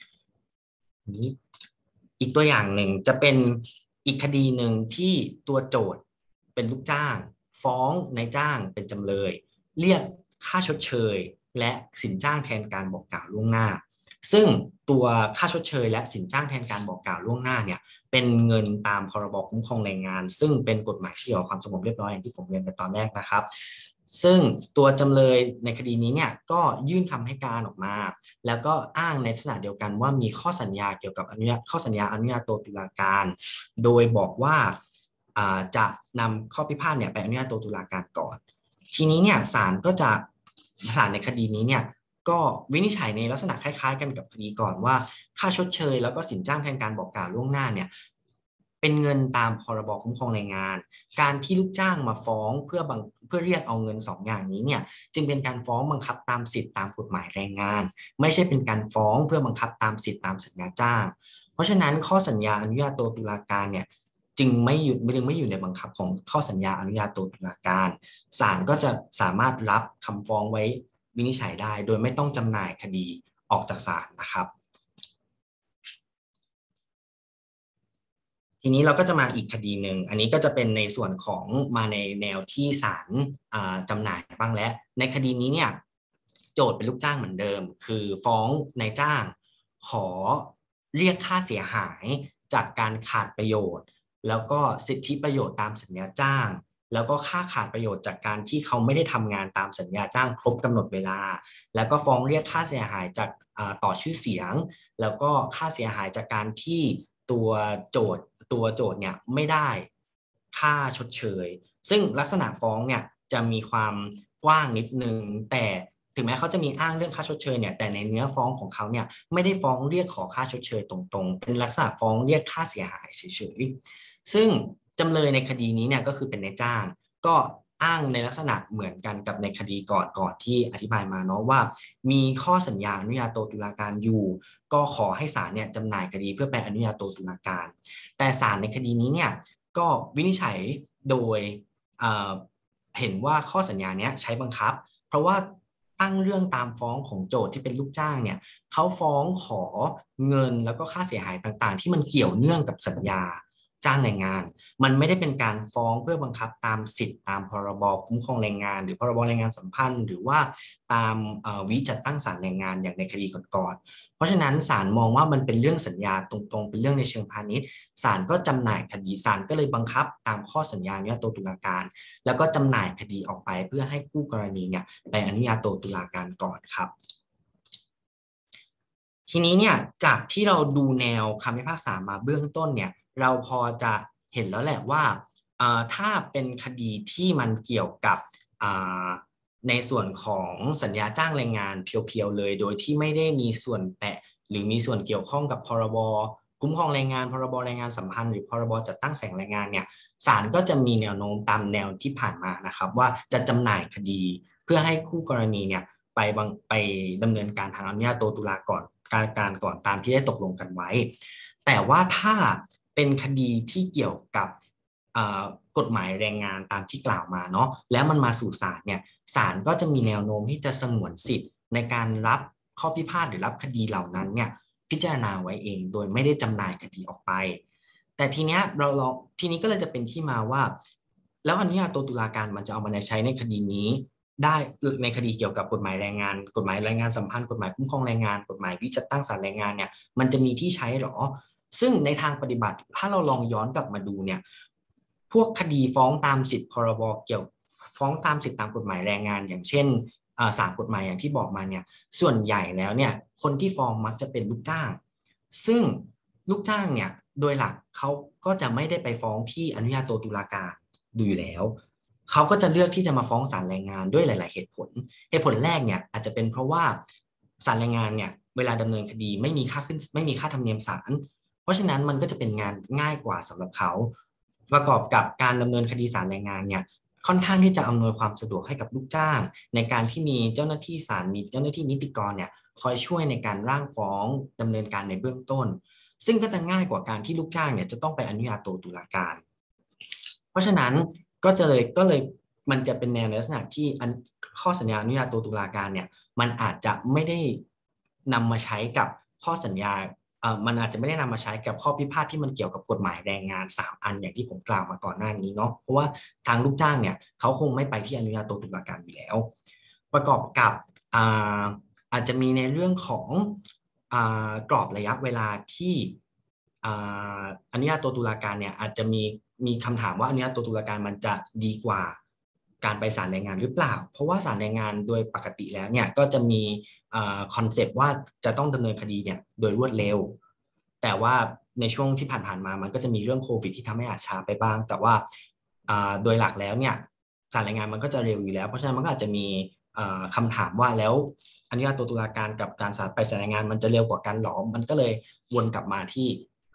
อีกตัวอย่างหนึ่งจะเป็นอีกคดีหนึ่งที่ตัวโจทย์เป็นลูกจ้างฟ้องนายจ้างเป็นจำเลยเรียกค่าชดเชยและสินจ้างแทนการบอกกล่าวล่วงหน้าซึ่งตัวค่าชดเชยและสินจ้างแทนการบอกกล่าวล่วงหน้าเนี่ยเป็นเงินตามพรบคุ้มครองแรงงานซึ่งเป็นกฎหมายที่เกี่ยวกับความสงบเรียบร้อยอย่างที่ผมเรียนไปตอนแรกนะครับซึ่งตัวจำเลยในคดีนี้เนี่ยก็ยื่นคำให้การออกมาแล้วก็อ้างในลักษณะเดียวกันว่ามีข้อสัญญาเกี่ยวกับอนุญาตข้อสัญญาอนุญาโตตุลาการโดยบอกว่าจะนำข้อพิพาทเนี่ยไปอนุญาโตตุลาการก่อนทีนี้เนี่ยศาลก็จะศาลในคดีนี้เนี่ยก็วินิจฉัยในลักษณะคล้ายๆกันกับคดีก่อนว่าค่าชดเชยแล้วก็สินจ้างแทนการบอกกล่าวล่วงหน้าเนี่ยเเป็นเงินตามพรบคุ้มครองแรงงานการที่ลูกจ้างมาฟ้องเพื่อบังเพื่อเรียกเอาเงินสองอย่างนี้เนี่ยจึงเป็นการฟ้องบังคับตามสิทธิตามกฎหมายแรงงานไม่ใช่เป็นการฟ้องเพื่อบังคับตามสิทธิตามสัญญาจ้างเพราะฉะนั้นข้อสัญญาอนุญาโตตุลาการเนี่ยจึงไม่อยู่จึงไม่อยู่ในบังคับของข้อสัญญาอนุญาโตตุลาการศาลก็จะสามารถรับคำฟ้องไว้วินิจฉัยได้โดยไม่ต้องจำหน่ายคดีออกจากศาลนะครับทีนี้เราก็จะมาอีกคดีหนึ่งอันนี้ก็จะเป็นในส่วนของมาในแนวที่ศาลจำหน่ายบ้างแล้วในคดีนี้เนี่ยโจทย์เป็นลูกจ้างเหมือนเดิมคือฟ้องนายจ้างขอเรียกค่าเสียหายจากการขาดประโยชน์แล้วก็สิทธิประโยชน์ตามสัญญาจ้างแล้วก็ค่าขาดประโยชน์จากการที่เขาไม่ได้ทำงานตามสัญญาจ้างครบกำหนดเวลาแล้วก็ฟ้องเรียกค่าเสียหายจากต่อชื่อเสียงแล้วก็ค่าเสียหายจากการที่ตัวโจทย์ตัวโจทย์เนี่ยไม่ได้ค่าชดเชยซึ่งลักษณะฟ้องเนี่ยจะมีความกว้างนิดนึงแต่ถึงแม้เขาจะมีอ้างเรื่องค่าชดเชยเนี่ยแต่ในเนื้อฟ้องของเขาเนี่ยไม่ได้ฟ้องเรียกขอค่าชดเชยตรงๆเป็นลักษณะฟ้องเรียกค่าเสียหายเฉยๆซึ่งจำเลยในคดีนี้เนี่ยก็คือเป็นนายจ้างก็อ้างในลักษณะเหมือนกันกับในคดีก่อนก่อนที่อธิบายมาเนาะว่ามีข้อสัญญาอนุญาโตตุลาการอยู่ก็ขอให้ศาลเนี่ยจำหน่ายคดีเพื่อไปอนุญาโตตุลาการแต่ศาลในคดีนี้เนี่ยก็วินิจฉัยโดยเอ่อเห็นว่าข้อสัญญาเนี้ยใช้บังคับเพราะว่าตั้งเรื่องตามฟ้องของโจทย์ที่เป็นลูกจ้างเนี่ยเขาฟ้องขอเงินแล้วก็ค่าเสียหายต่างๆที่มันเกี่ยวเนื่องกับสัญญาจ้างแรงงานมันไม่ได้เป็นการฟ้องเพื่อบังคับตามสิทธิตามพรบคุ้มครองแรงงานหรือพรบแรงงานสัมพันธ์หรือว่าตามวิจัดตั้งศาลแรงงานอย่างในคดีก่อนๆเพราะฉะนั้นศาลมองว่ามันเป็นเรื่องสัญญาตรงๆเป็นเรื่องในเชิงพาณิชย์ศาลก็จำหน่ายคดีศาลก็เลยบังคับตามข้อสัญญาอนุญาโตตุลาการแล้วก็จำหน่ายคดีออกไปเพื่อให้คู่กรณีเนี่ยไปอนุญาโตตุลาการก่อนครับทีนี้เนี่ยจากที่เราดูแนวคำพิพากษามาเบื้องต้นเนี่ยเราพอจะเห็นแล้วแหละว่าถ้าเป็นคดีที่มันเกี่ยวกับในส่วนของสัญญาจ้างแรงงานเพียวๆเลยโดยที่ไม่ได้มีส่วนแตะหรือมีส่วนเกี่ยวข้องกับพรบคุ้มครองแรงงานพรบแรงงานสัมพันธ์หรือพรบจัดตั้งแสงแรงงานเนี่ยศาลก็จะมีแนวโน้มตามแนวที่ผ่านมานะครับว่าจะจำหน่ายคดีเพื่อให้คู่กรณีเนี่ยไปไปดำเนินการทางอนุญาโตตุลาก่อนการการก่อนตามที่ได้ตกลงกันไว้แต่ว่าถ้าเป็นคดีที่เกี่ยวกับกฎหมายแรงงานตามที่กล่าวมาเนาะแล้วมันมาสู่ศาลเนี่ยศาลก็จะมีแนวโน้มที่จะสงวนสิทธิ์ในการรับข้อพิพาทหรือรับคดีเหล่านั้นเนี่ยพิจารณาไว้เองโดยไม่ได้จำหน่ายคดีออกไปแต่ทีเนี้ยเราลองทีนี้ก็เลยจะเป็นที่มาว่าแล้วอนุญาโตตุลาการมันจะเอามาใช้ในคดีนี้ได้ในคดีเกี่ยวกับกฎหมายแรงงานกฎหมายแรงงานสัมพันธ์กฎหมายคุ้มครองแรงงานกฎหมายวิจัดตั้งศาลแรงงานเนี่ยมันจะมีที่ใช้หรอซึ่งในทางปฏิบัติถ้าเราลองย้อนกลับมาดูเนี่ยพวกคดีฟ้องตามสิทธิพรบเกี่ยวฟ้องตามสิทธิตามกฎหมายแรงงานอย่างเช่นศาลกฎหมายอย่างที่บอกมาเนี่ยส่วนใหญ่แล้วเนี่ยคนที่ฟ้องมักจะเป็นลูกจ้างซึ่งลูกจ้างเนี่ยโดยหลักเขาก็จะไม่ได้ไปฟ้องที่อนุญาโตตุลาการดูอยู่แล้วเขาก็จะเลือกที่จะมาฟ้องศาลแรงงานด้วยหลายๆเหตุผลเหตุผลแรกเนี่ยอาจจะเป็นเพราะว่าศาลแรงงานเนี่ยเวลาดำเนินคดีไม่มีค่าขึ้นไม่มีค่าธรรมเนียมศาลเพราะฉะนั้นมันก็จะเป็นงานง่ายกว่าสำหรับเขาประกอบกับการดำเนินคดีศาลแรงงานเนี่ยค่อนข้างที่จะอำนวยความสะดวกให้กับลูกจ้างในการที่มีเจ้าหน้าที่ศาลมีเจ้าหน้าที่นิติกรเนี่ยคอยช่วยในการร่างฟ้องดำเนินการในเบื้องต้นซึ่งก็จะง่ายกว่าการที่ลูกจ้างเนี่ยจะต้องไปอนุญาโตตุลาการเพราะฉะนั้นก็จะเลยก็เลยมันจะเป็นแนวในลักษณะที่ข้อสัญญาอนุญาโตตุลาการเนี่ยมันอาจจะไม่ได้นำมาใช้กับข้อสัญญาเอ่อมันอาจจะไม่ได้นำมาใช้กับข้อพิพาทที่มันเกี่ยวกับกฎหมายแรงงานสามอันอย่างที่ผมกล่าวมาก่อนหน้านี้เนาะเพราะว่าทางลูกจ้างเนี่ยเขาคงไม่ไปที่อนุญาโตตุลาการอยู่แล้วประกอบกับอ่าอาจจะมีในเรื่องของอ่ากรอบระยะเวลาที่อนุญาโตตุลาการเนี่ยอาจจะมีมีคำถามว่าอนุญาโตตุลาการมันจะดีกว่าการไปศาลแรงงานหรือเปล่าเพราะว่าศาลแรงงานโดยปกติแล้วเนี่ยก็จะมีคอนเซปต์ว่าจะต้องดำเนินคดีเนี่ยโดยรวดเร็วแต่ว่าในช่วงที่ผ่านๆมามันก็จะมีเรื่องโควิดที่ทำให้อาจช้าไปบ้างแต่ว่าโดยหลักแล้วเนี่ยศาลแรงงานมันก็จะเร็วอยู่แล้วเพราะฉะนั้นมันก็อาจจะมีคำถามว่าแล้วอนุญาโตตุลาการกับการศาลไปศาลแรงงานมันจะเร็วกว่ากันหรอมันก็เลยวนกลับมาที่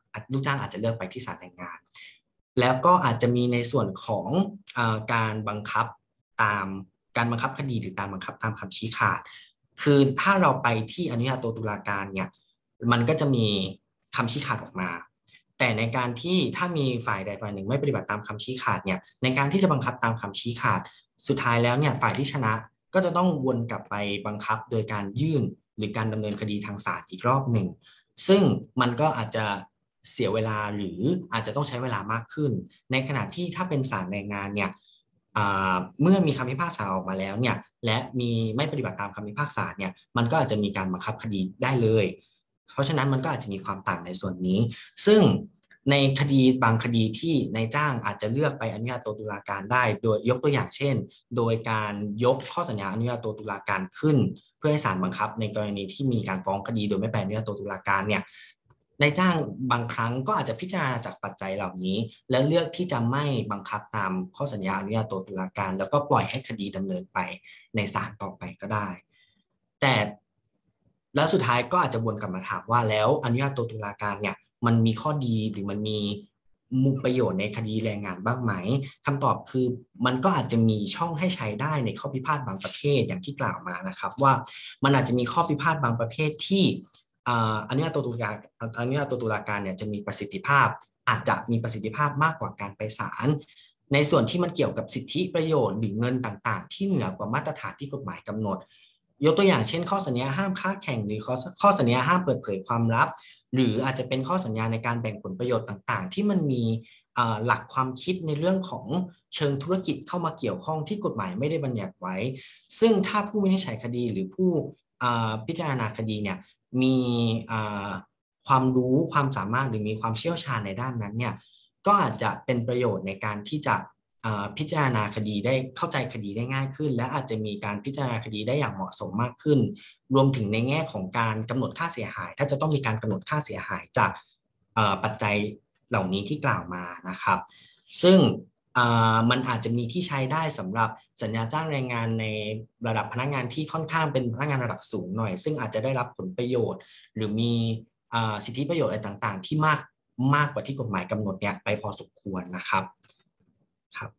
ลูกจ้างอาจจะเลือกไปที่ศาลแรงงานแล้วก็อาจจะมีในส่วนของอาการบังคับตามการบังคับคดีหรือการบังคับตามคำชี้ขาดคือถ้าเราไปที่อนุญาโตตุลาการเนี่ยมันก็จะมีคำชี้ขาดออกมาแต่ในการที่ถ้ามีฝ่ายใดฝ่ายหนึ่งไม่ปฏิบัติตามคำชี้ขาดเนี่ยในการที่จะบังคับตามคำชี้ขาดสุดท้ายแล้วเนี่ยฝ่ายที่ชนะก็จะต้องวนกลับไปบังคับโดยการยื่นหรือการดำเนินคดีทางศาลอีกรอบหนึ่งซึ่งมันก็อาจจะเสียเวลาหรืออาจจะต้องใช้เวลามากขึ้นในขณะที่ถ้าเป็นศาลแรงงานเนี่ยเมื่อมีคำพิพากษาออกมาแล้วเนี่ยและมีไม่ปฏิบัติตามคำพิพากษาเนี่ยมันก็อาจจะมีการบังคับคดีได้เลยเพราะฉะนั้นมันก็อาจจะมีความต่างในส่วนนี้ซึ่งในคดีบางคดีที่นายจ้างอาจจะเลือกไปอนุญาโตตุลาการได้โดยยกตัวอย่างเช่นโดยการยกข้อสัญญาอนุญาโตตุลาการขึ้นเพื่อให้ศาลบังคับในกรณีที่มีการฟ้องคดีโดยไม่ไปอนุญาโตตุลาการเนี่ยนายจ้างบางครั้งก็อาจจะพิจารณาจากปัจจัยเหล่านี้และเลือกที่จะไม่บังคับตามข้อสัญญาอนุญาโตตุลาการแล้วก็ปล่อยให้คดีดำเนินไปในศาลต่อไปก็ได้แต่แล้วสุดท้ายก็อาจจะวนกลับมาถามว่าแล้วอนุญาโตตุลาการเนี่ยมันมีข้อดีหรือมันมีมุมประโยชน์ในคดีแรงงานบ้างไหมคำตอบคือมันก็อาจจะมีช่องให้ใช้ได้ในข้อพิพาทบางประเภทอย่างที่กล่าวมานะครับว่ามันอาจจะมีข้อพิพาทบางประเภทที่อนุญาโตตุลาการอนุญาโตตุลาการเนี่ยจะมีประสิทธิภาพอาจจะมีประสิทธิภาพมากกว่าการไปศาลในส่วนที่มันเกี่ยวกับสิทธิประโยชน์หรือเงินต่างๆที่เหนือกว่ามาตรฐานที่กฎหมายกำหนดยกตัวอย่างเช่นข้อสัญญาห้ามค้าแข่งหรือข้อข้อสัญญาห้ามเปิดเผยความลับหรืออาจจะเป็นข้อสัญญาในการแบ่งผลประโยชน์ต่างๆที่มันมีหลักความคิดในเรื่องของเชิงธุรกิจเข้ามาเกี่ยวข้องที่กฎหมายไม่ได้บัญญัติไว้ซึ่งถ้าผู้วินิจฉัยคดีหรือผู้พิจารณาคดีเนี่ยมีความรู้ความสามารถหรือมีความเชี่ยวชาญในด้านนั้นเนี่ยก็อาจจะเป็นประโยชน์ในการที่จะพิจารณาคดีได้เข้าใจคดีได้ง่ายขึ้นและอาจจะมีการพิจารณาคดีได้อย่างเหมาะสมมากขึ้นรวมถึงในแง่ของการกำหนดค่าเสียหายถ้าจะต้องมีการกำหนดค่าเสียหายจากปัจจัยเหล่านี้ที่กล่าวมานะครับซึ่งมันอาจจะมีที่ใช้ได้สำหรับสัญญาจ้างแรงงานในระดับพนักงานที่ค่อนข้างเป็นพนักงานระดับสูงหน่อยซึ่งอาจจะได้รับผลประโยชน์หรือมีสิทธิประโยชน์อะไรต่างๆที่มากมากกว่าที่กฎหมายกำหนดเนี่ยไปพอสมควรนะครับครับ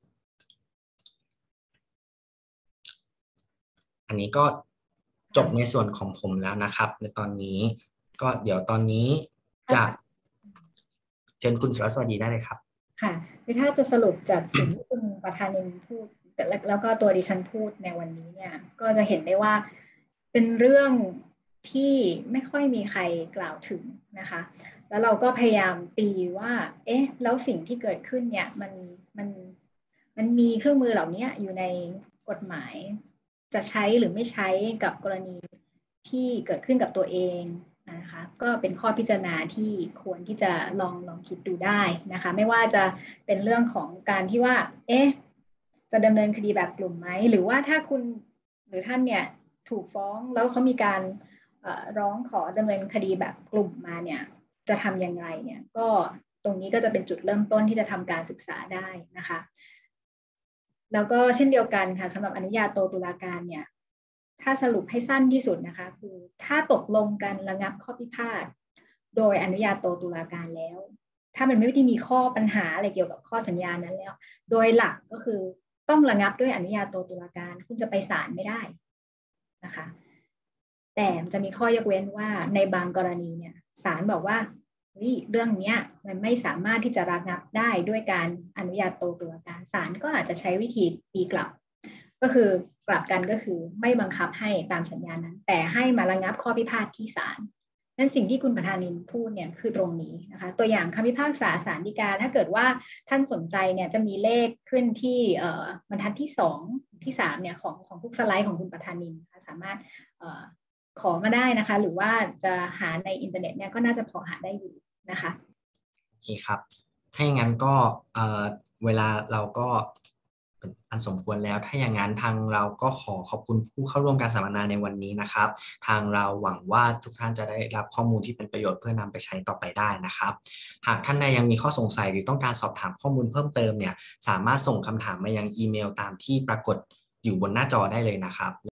อันนี้ก็จบในส่วนของผมแล้วนะครับในตอนนี้ก็เดี๋ยวตอนนี้จะเชิญคุณสุรสวัสดีได้เลยครับค่ะคือถ้าจะสรุปจากสิ่งที่คุณประธานินพูดแล้วก็ตัวดิฉันพูดในวันนี้เนี่ยก็จะเห็นได้ว่าเป็นเรื่องที่ไม่ค่อยมีใครกล่าวถึงนะคะแล้วเราก็พยายามตีว่าเอ๊ะแล้วสิ่งที่เกิดขึ้นเนี่ยมันมันมันมีเครื่องมือเหล่านี้อยู่ในกฎหมายจะใช้หรือไม่ใช้กับกรณีที่เกิดขึ้นกับตัวเองนะคะก็เป็นข้อพิจารณาที่ควรที่จะลองลองคิดดูได้นะคะไม่ว่าจะเป็นเรื่องของการที่ว่าเอ๊ะจะดำเนินคดีแบบกลุ่มไหมหรือว่าถ้าคุณหรือท่านเนี่ยถูกฟ้องแล้วเขามีการร้องขอดำเนินคดีแบบกลุ่มมาเนี่ยจะทำยังไงเนี่ยก็ตรงนี้ก็จะเป็นจุดเริ่มต้นที่จะทำการศึกษาได้นะคะแล้วก็เช่นเดียวกันค่ะสำหรับอนุญาโตตุลาการเนี่ยถ้าสรุปให้สั้นที่สุดนะคะคือถ้าตกลงกันระงับข้อพิพาทโดยอนุญาโตตุลาการแล้วถ้ามันไม่ได้มีข้อปัญหาอะไรเกี่ยวกับข้อสัญญานั้นแล้วโดยหลักก็คือต้องระงับด้วยอนุญาโตตุลาการคุณจะไปศาลไม่ได้นะคะแต่จะมีข้อยกเว้นว่าในบางกรณีเนี่ยศาลบอกว่าเรื่องนี้มันไม่สามารถที่จะระงับได้ด้วยการอนุญาโตตุลาการศาลก็อาจจะใช้วิธีตีกลับก็คือกลับกันก็คือไม่บังคับให้ตามสัญญานั้นแต่ให้มาระงับข้อพิพาทที่ศาลนั่นสิ่งที่คุณประธานินพูดเนี่ยคือตรงนี้นะคะตัวอย่างคำพิพากษาศาลฎีกาถ้าเกิดว่าท่านสนใจเนี่ยจะมีเลขขึ้นที่บรรทัดที่สองที่สามเนี่ยของของทุกสไลด์ของคุณประธานินนะคะสามารถขอมาได้นะคะหรือว่าจะหาในอินเทอร์เน็ตเนี่ยก็น่าจะพอหาได้อยู่นะคะโอเคครับถ้าอย่างนั้นก็เวลาเราก็เป็นอันสมควรแล้วถ้าอย่างนั้นทางเราก็ขอขอบคุณผู้เข้าร่วมการสัมมนาในวันนี้นะครับทางเราหวังว่าทุกท่านจะได้รับข้อมูลที่เป็นประโยชน์เพื่อนำไปใช้ต่อไปได้นะครับหากท่านใดยังมีข้อสงสัยหรือต้องการสอบถามข้อมูลเพิ่มเติมเนี่ยสามารถส่งคำถามมายังอีเมลตามที่ปรากฏอยู่บนหน้าจอได้เลยนะครับ